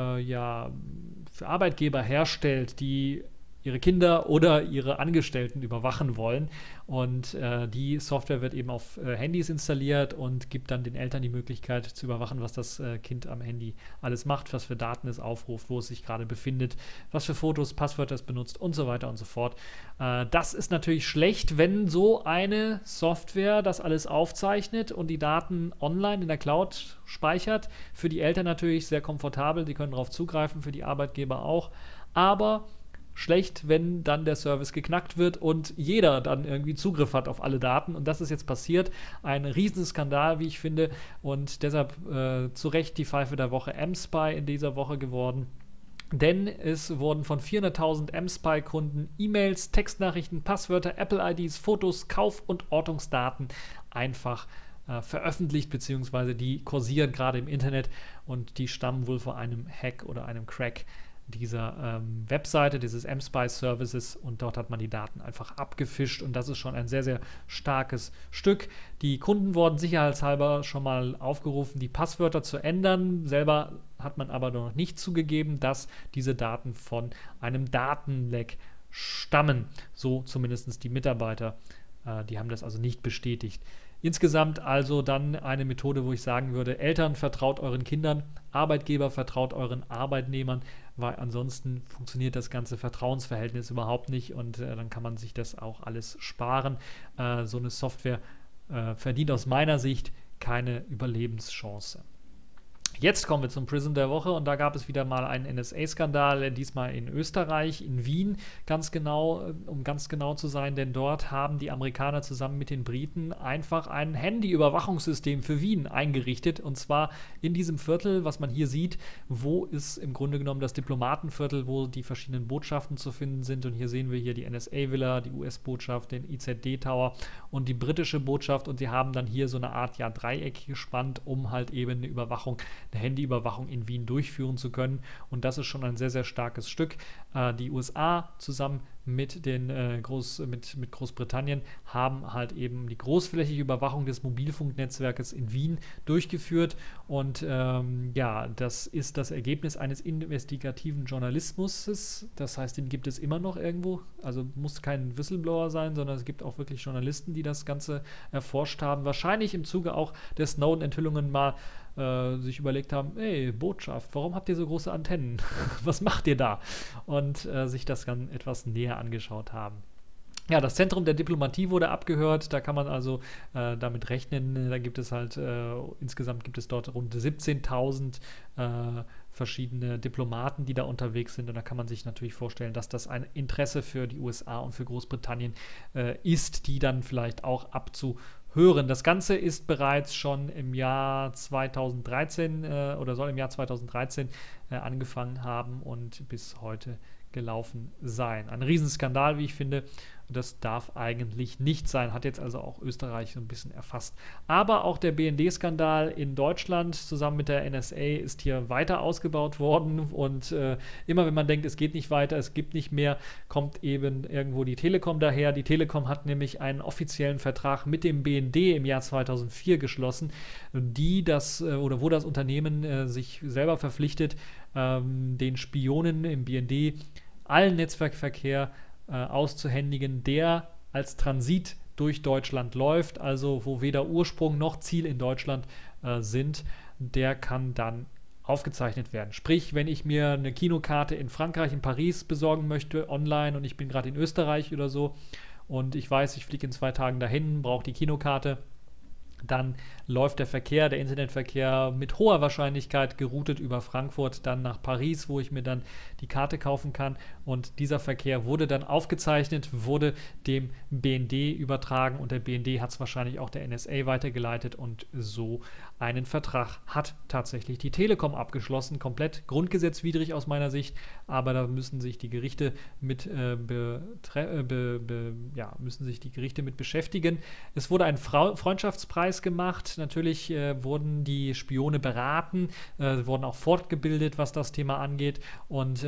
S2: Arbeitgeber herstellt, die ihre Kinder oder ihre Angestellten überwachen wollen. Und die Software wird eben auf Handys installiert und gibt dann den Eltern die Möglichkeit zu überwachen, was das Kind am Handy alles macht, was für Daten es aufruft, wo es sich gerade befindet, was für Fotos, Passwörter es benutzt und so weiter und so fort. Das ist natürlich schlecht, wenn so eine Software das alles aufzeichnet und die Daten online in der Cloud speichert. Für die Eltern natürlich sehr komfortabel, die können darauf zugreifen, für die Arbeitgeber auch. Aber schlecht, wenn dann der Service geknackt wird und jeder dann irgendwie Zugriff hat auf alle Daten. Und das ist jetzt passiert. Ein Riesenskandal, wie ich finde. Und deshalb zu Recht die Pfeife der Woche mSpy in dieser Woche geworden. Denn es wurden von 400.000 mSpy-Kunden E-Mails, Textnachrichten, Passwörter, Apple-IDs, Fotos, Kauf- und Ortungsdaten einfach veröffentlicht, beziehungsweise die kursieren gerade im Internet und die stammen wohl von einem Hack oder einem Crack dieser Webseite, dieses mSpy-Services, und dort hat man die Daten einfach abgefischt, und das ist schon ein sehr, sehr starkes Stück. Die Kunden wurden sicherheitshalber schon mal aufgerufen, die Passwörter zu ändern. Selber hat man aber noch nicht zugegeben, dass diese Daten von einem Datenleck stammen. So zumindest die Mitarbeiter. Die haben das also nicht bestätigt. Insgesamt also dann eine Methode, wo ich sagen würde, Eltern, vertraut euren Kindern, Arbeitgeber, vertraut euren Arbeitnehmern, weil ansonsten funktioniert das ganze Vertrauensverhältnis überhaupt nicht, und dann kann man sich das auch alles sparen. So eine Software verdient aus meiner Sicht keine Überlebenschance. Jetzt kommen wir zum Prism der Woche, und da gab es wieder mal einen NSA-Skandal, diesmal in Österreich, in Wien, um ganz genau zu sein, denn dort haben die Amerikaner zusammen mit den Briten einfach ein Handy-Überwachungssystem für Wien eingerichtet, und zwar in diesem Viertel, was man hier sieht, wo ist im Grunde genommen das Diplomatenviertel, wo die verschiedenen Botschaften zu finden sind, und hier sehen wir hier die NSA-Villa, die US-Botschaft, den IZD-Tower und die britische Botschaft, und sie haben dann hier so eine Art Dreieck gespannt, um halt eben eine Handyüberwachung in Wien durchführen zu können, und das ist schon ein sehr, sehr starkes Stück. Die USA zusammen mit mit Großbritannien haben halt eben die großflächige Überwachung des Mobilfunknetzwerkes in Wien durchgeführt und das ist das Ergebnis eines investigativen Journalismus. Das heißt, den gibt es immer noch irgendwo, also muss kein Whistleblower sein, sondern es gibt auch wirklich Journalisten, die das Ganze erforscht haben, wahrscheinlich im Zuge auch der Snowden-Enthüllungen mal sich überlegt haben, hey, Botschaft, warum habt ihr so große Antennen? Was macht ihr da? Und sich das dann etwas näher angeschaut haben. Ja, das Zentrum der Diplomatie wurde abgehört, da kann man also damit rechnen, da gibt es halt, insgesamt gibt es dort rund 17.000 verschiedene Diplomaten, die da unterwegs sind und da kann man sich natürlich vorstellen, dass das ein Interesse für die USA und für Großbritannien ist, die dann vielleicht auch abzuhören. Das Ganze ist bereits schon im Jahr 2013 oder soll im Jahr 2013 angefangen haben und bis heute gelaufen sein. Ein Riesenskandal, wie ich finde. Das darf eigentlich nicht sein. Hat jetzt also auch Österreich so ein bisschen erfasst. Aber auch der BND-Skandal in Deutschland zusammen mit der NSA ist hier weiter ausgebaut worden. Und immer wenn man denkt, es geht nicht weiter, es gibt nicht mehr, kommt eben irgendwo die Telekom daher. Die Telekom hat nämlich einen offiziellen Vertrag mit dem BND im Jahr 2004 geschlossen, wo das Unternehmen sich selber verpflichtet, den Spionen im BND allen Netzwerkverkehr auszuhändigen, der als Transit durch Deutschland läuft, also wo weder Ursprung noch Ziel in Deutschland sind, der kann dann aufgezeichnet werden. Sprich, wenn ich mir eine Kinokarte in Frankreich, in Paris besorgen möchte, online und ich bin gerade in Österreich oder so und ich weiß, ich fliege in 2 Tagen dahin, brauche die Kinokarte, dann läuft der Internetverkehr mit hoher Wahrscheinlichkeit geroutet über Frankfurt dann nach Paris, wo ich mir dann die Karte kaufen kann. Und dieser Verkehr wurde dann aufgezeichnet, wurde dem BND übertragen und der BND hat es wahrscheinlich auch der NSA weitergeleitet und so einen Vertrag hat tatsächlich die Telekom abgeschlossen. Komplett grundgesetzwidrig aus meiner Sicht, aber da müssen sich die Gerichte mit beschäftigen. Es wurde ein Freundschaftspreis gemacht. Natürlich wurden die Spione beraten, wurden auch fortgebildet, was das Thema angeht. Und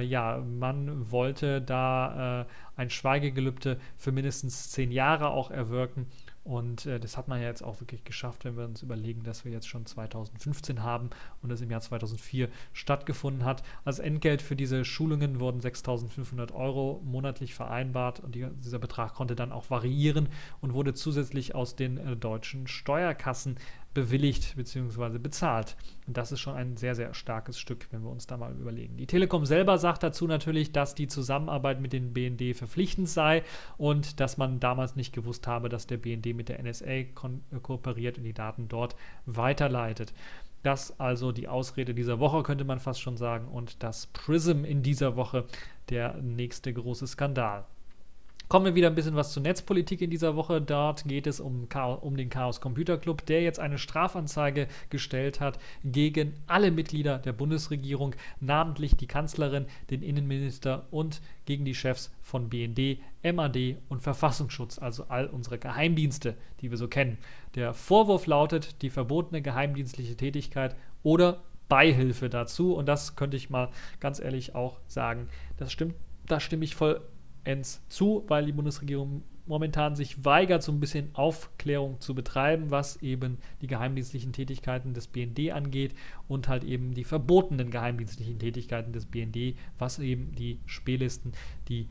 S2: man wollte da ein Schweigegelübde für mindestens 10 Jahre auch erwirken. Und das hat man ja jetzt auch wirklich geschafft, wenn wir uns überlegen, dass wir jetzt schon 2015 haben und es im Jahr 2004 stattgefunden hat. Als Entgelt für diese Schulungen wurden 6.500 € monatlich vereinbart und dieser Betrag konnte dann auch variieren und wurde zusätzlich aus den deutschen Steuerkassen bewilligt bzw. bezahlt. Und das ist schon ein sehr, sehr starkes Stück, wenn wir uns da mal überlegen. Die Telekom selber sagt dazu natürlich, dass die Zusammenarbeit mit den BND verpflichtend sei und dass man damals nicht gewusst habe, dass der BND mit der NSA kooperiert und die Daten dort weiterleitet. Das also die Ausrede dieser Woche, könnte man fast schon sagen, und das PRISM in dieser Woche, der nächste große Skandal. Kommen wir wieder ein bisschen was zur Netzpolitik in dieser Woche. Dort geht es um den Chaos Computer Club, der jetzt eine Strafanzeige gestellt hat gegen alle Mitglieder der Bundesregierung, namentlich die Kanzlerin, den Innenminister und gegen die Chefs von BND, MAD und Verfassungsschutz, also all unsere Geheimdienste, die wir so kennen. Der Vorwurf lautet die verbotene geheimdienstliche Tätigkeit oder Beihilfe dazu. Und das könnte ich mal ganz ehrlich auch sagen, das stimmt, da stimme ich vollends zu, weil die Bundesregierung momentan sich weigert, so ein bisschen Aufklärung zu betreiben, was eben die geheimdienstlichen Tätigkeiten des BND angeht und halt eben die verbotenen geheimdienstlichen Tätigkeiten des BND, was eben die Spählisten, die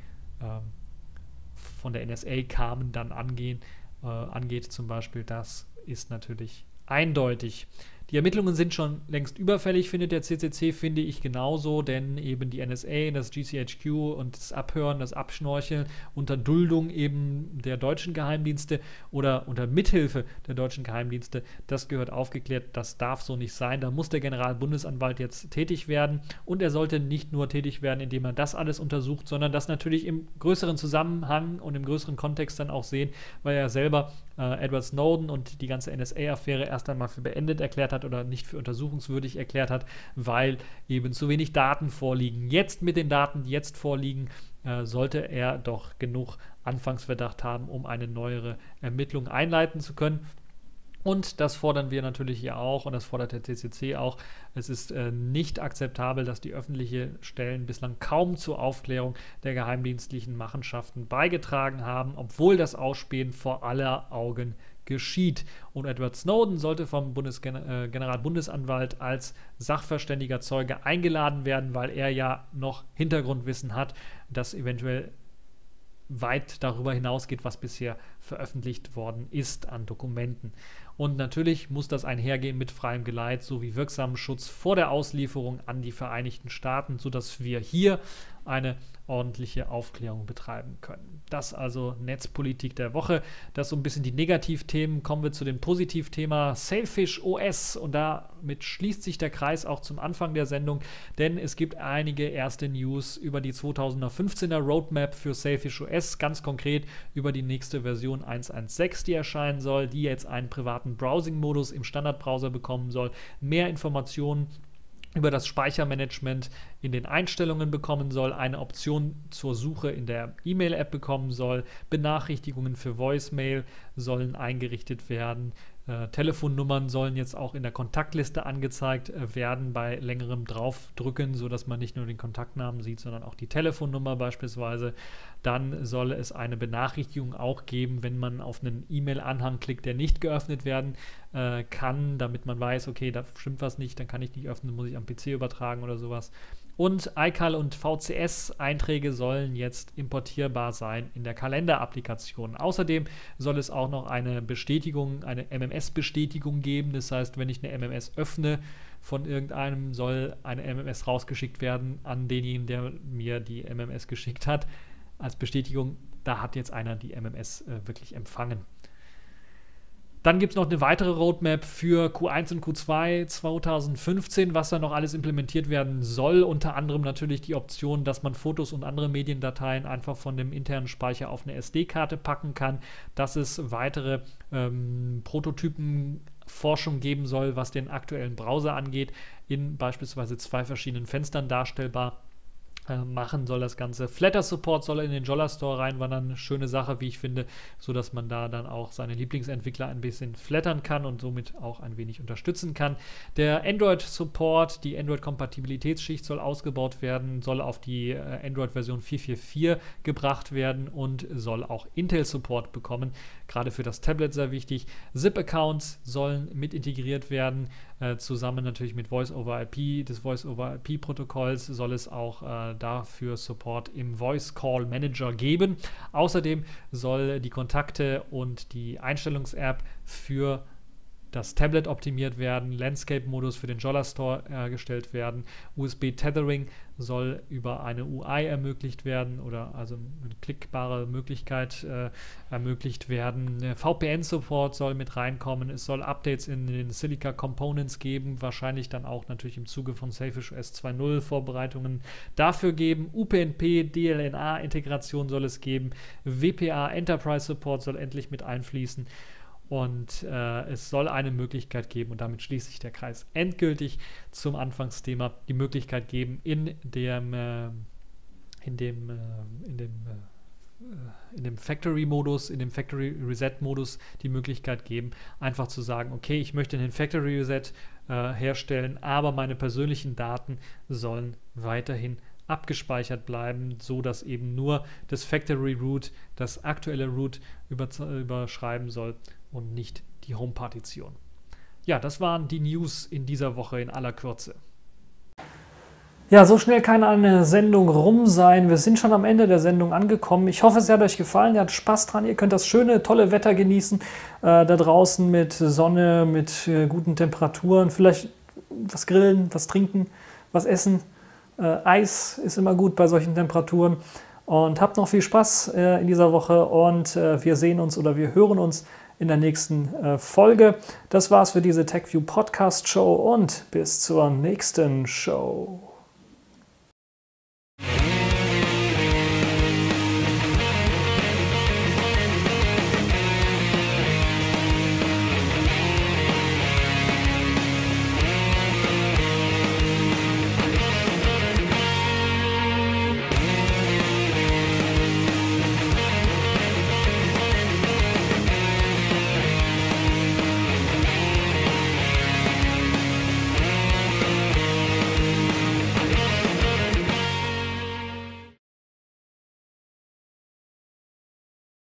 S2: von der NSA kamen, dann angeht zum Beispiel. Das ist natürlich eindeutig. Die Ermittlungen sind schon längst überfällig, findet der CCC, finde ich genauso, denn eben die NSA, das GCHQ und das Abhören, das Abschnorcheln unter Duldung eben der deutschen Geheimdienste oder unter Mithilfe der deutschen Geheimdienste, das gehört aufgeklärt, das darf so nicht sein. Da muss der Generalbundesanwalt jetzt tätig werden und er sollte nicht nur tätig werden, indem er das alles untersucht, sondern das natürlich im größeren Zusammenhang und im größeren Kontext dann auch sehen, weil er selber Edward Snowden und die ganze NSA-Affäre erst einmal für beendet erklärt hat oder nicht für untersuchungswürdig erklärt hat, weil eben zu wenig Daten vorliegen. Jetzt mit den Daten, die jetzt vorliegen, sollte er doch genug Anfangsverdacht haben, um eine neuere Ermittlung einleiten zu können. Und das fordern wir natürlich hier auch und das fordert der CCC auch. Es ist nicht akzeptabel, dass die öffentlichen Stellen bislang kaum zur Aufklärung der geheimdienstlichen Machenschaften beigetragen haben, obwohl das Ausspähen vor aller Augen geschieht. Und Edward Snowden sollte vom Generalbundesanwalt als sachverständiger Zeuge eingeladen werden, weil er ja noch Hintergrundwissen hat, das eventuell weit darüber hinausgeht, was bisher veröffentlicht worden ist an Dokumenten. Und natürlich muss das einhergehen mit freiem Geleit sowie wirksamem Schutz vor der Auslieferung an die Vereinigten Staaten, sodass wir hier eine ordentliche Aufklärung betreiben können. Das also Netzpolitik der Woche. Das so ein bisschen die Negativthemen. Kommen wir zu dem Positivthema Sailfish OS. Und damit schließt sich der Kreis auch zum Anfang der Sendung, denn es gibt einige erste News über die 2015er Roadmap für Sailfish OS, ganz konkret über die nächste Version 1.1.6, die erscheinen soll, die jetzt einen privaten Browsing-Modus im Standardbrowser bekommen soll, mehr Informationen über das Speichermanagement in den Einstellungen bekommen soll, eine Option zur Suche in der E-Mail-App bekommen soll, Benachrichtigungen für Voicemail sollen eingerichtet werden, Telefonnummern sollen jetzt auch in der Kontaktliste angezeigt werden bei längerem Draufdrücken, sodass man nicht nur den Kontaktnamen sieht, sondern auch die Telefonnummer beispielsweise. Dann soll es eine Benachrichtigung auch geben, wenn man auf einen E-Mail-Anhang klickt, der nicht geöffnet werden kann, damit man weiß, okay, da stimmt was nicht, dann kann ich nicht öffnen, muss ich am PC übertragen oder sowas. Und iCal und VCS-Einträge sollen jetzt importierbar sein in der Kalender-Applikation. Außerdem soll es auch noch eine Bestätigung, eine MMS-Bestätigung geben. Das heißt, wenn ich eine MMS öffne von irgendeinem, soll eine MMS rausgeschickt werden an denjenigen, der mir die MMS geschickt hat. Als Bestätigung, da hat jetzt einer die MMS wirklich empfangen. Dann gibt es noch eine weitere Roadmap für Q1 und Q2 2015, was da noch alles implementiert werden soll. Unter anderem natürlich die Option, dass man Fotos und andere Mediendateien einfach von dem internen Speicher auf eine SD-Karte packen kann. Dass es weitere Prototypenforschung geben soll, was den aktuellen Browser angeht, in beispielsweise 2 verschiedenen Fenstern darstellbar machen soll das Ganze. Flatter Support soll in den Jolla Store reinwandern. Eine schöne Sache, wie ich finde, so dass man da dann auch seine Lieblingsentwickler ein bisschen flattern kann und somit auch ein wenig unterstützen kann. Der Android Support, die Android Kompatibilitätsschicht soll ausgebaut werden, soll auf die Android Version 4.4.4 gebracht werden und soll auch Intel Support bekommen. Gerade für das Tablet sehr wichtig. ZIP-Accounts sollen mit integriert werden. Zusammen natürlich mit Voice-over-IP, des Voice-over-IP-Protokolls soll es auch dafür Support im Voice Call Manager geben. Außerdem soll die Kontakte und die Einstellungs-App für das Tablet optimiert werden, Landscape-Modus für den Jolla Store hergestellt werden, USB-Tethering soll über eine UI ermöglicht werden oder also eine klickbare Möglichkeit ermöglicht werden. VPN-Support soll mit reinkommen, es soll Updates in den Silica Components geben, wahrscheinlich dann auch natürlich im Zuge von Sailfish OS 2.0 Vorbereitungen dafür geben. UPnP, DLNA-Integration soll es geben, WPA Enterprise Support soll endlich mit einfließen. Und es soll eine Möglichkeit geben, und damit schließt sich der Kreis endgültig zum Anfangsthema, die Möglichkeit geben, in dem Factory-Modus, in dem Factory-Reset-Modus die Möglichkeit geben, einfach zu sagen, okay, ich möchte einen Factory-Reset herstellen, aber meine persönlichen Daten sollen weiterhin abgespeichert bleiben, so dass eben nur das Factory Root, das aktuelle Root überschreiben soll und nicht die Home-Partition. Ja, das waren die News in dieser Woche in aller Kürze.
S1: Ja, so schnell kann eine Sendung rum sein. Wir sind schon am Ende der Sendung angekommen. Ich hoffe, es hat euch gefallen. Ihr hattet Spaß dran. Ihr könnt das schöne, tolle Wetter genießen. Da draußen mit Sonne, mit guten Temperaturen. Vielleicht was grillen, was trinken, was essen. Eis ist immer gut bei solchen Temperaturen. Und habt noch viel Spaß in dieser Woche. Und wir sehen uns oder wir hören uns in der nächsten Folge. Das war's für diese TechView Podcast Show und bis zur nächsten Show.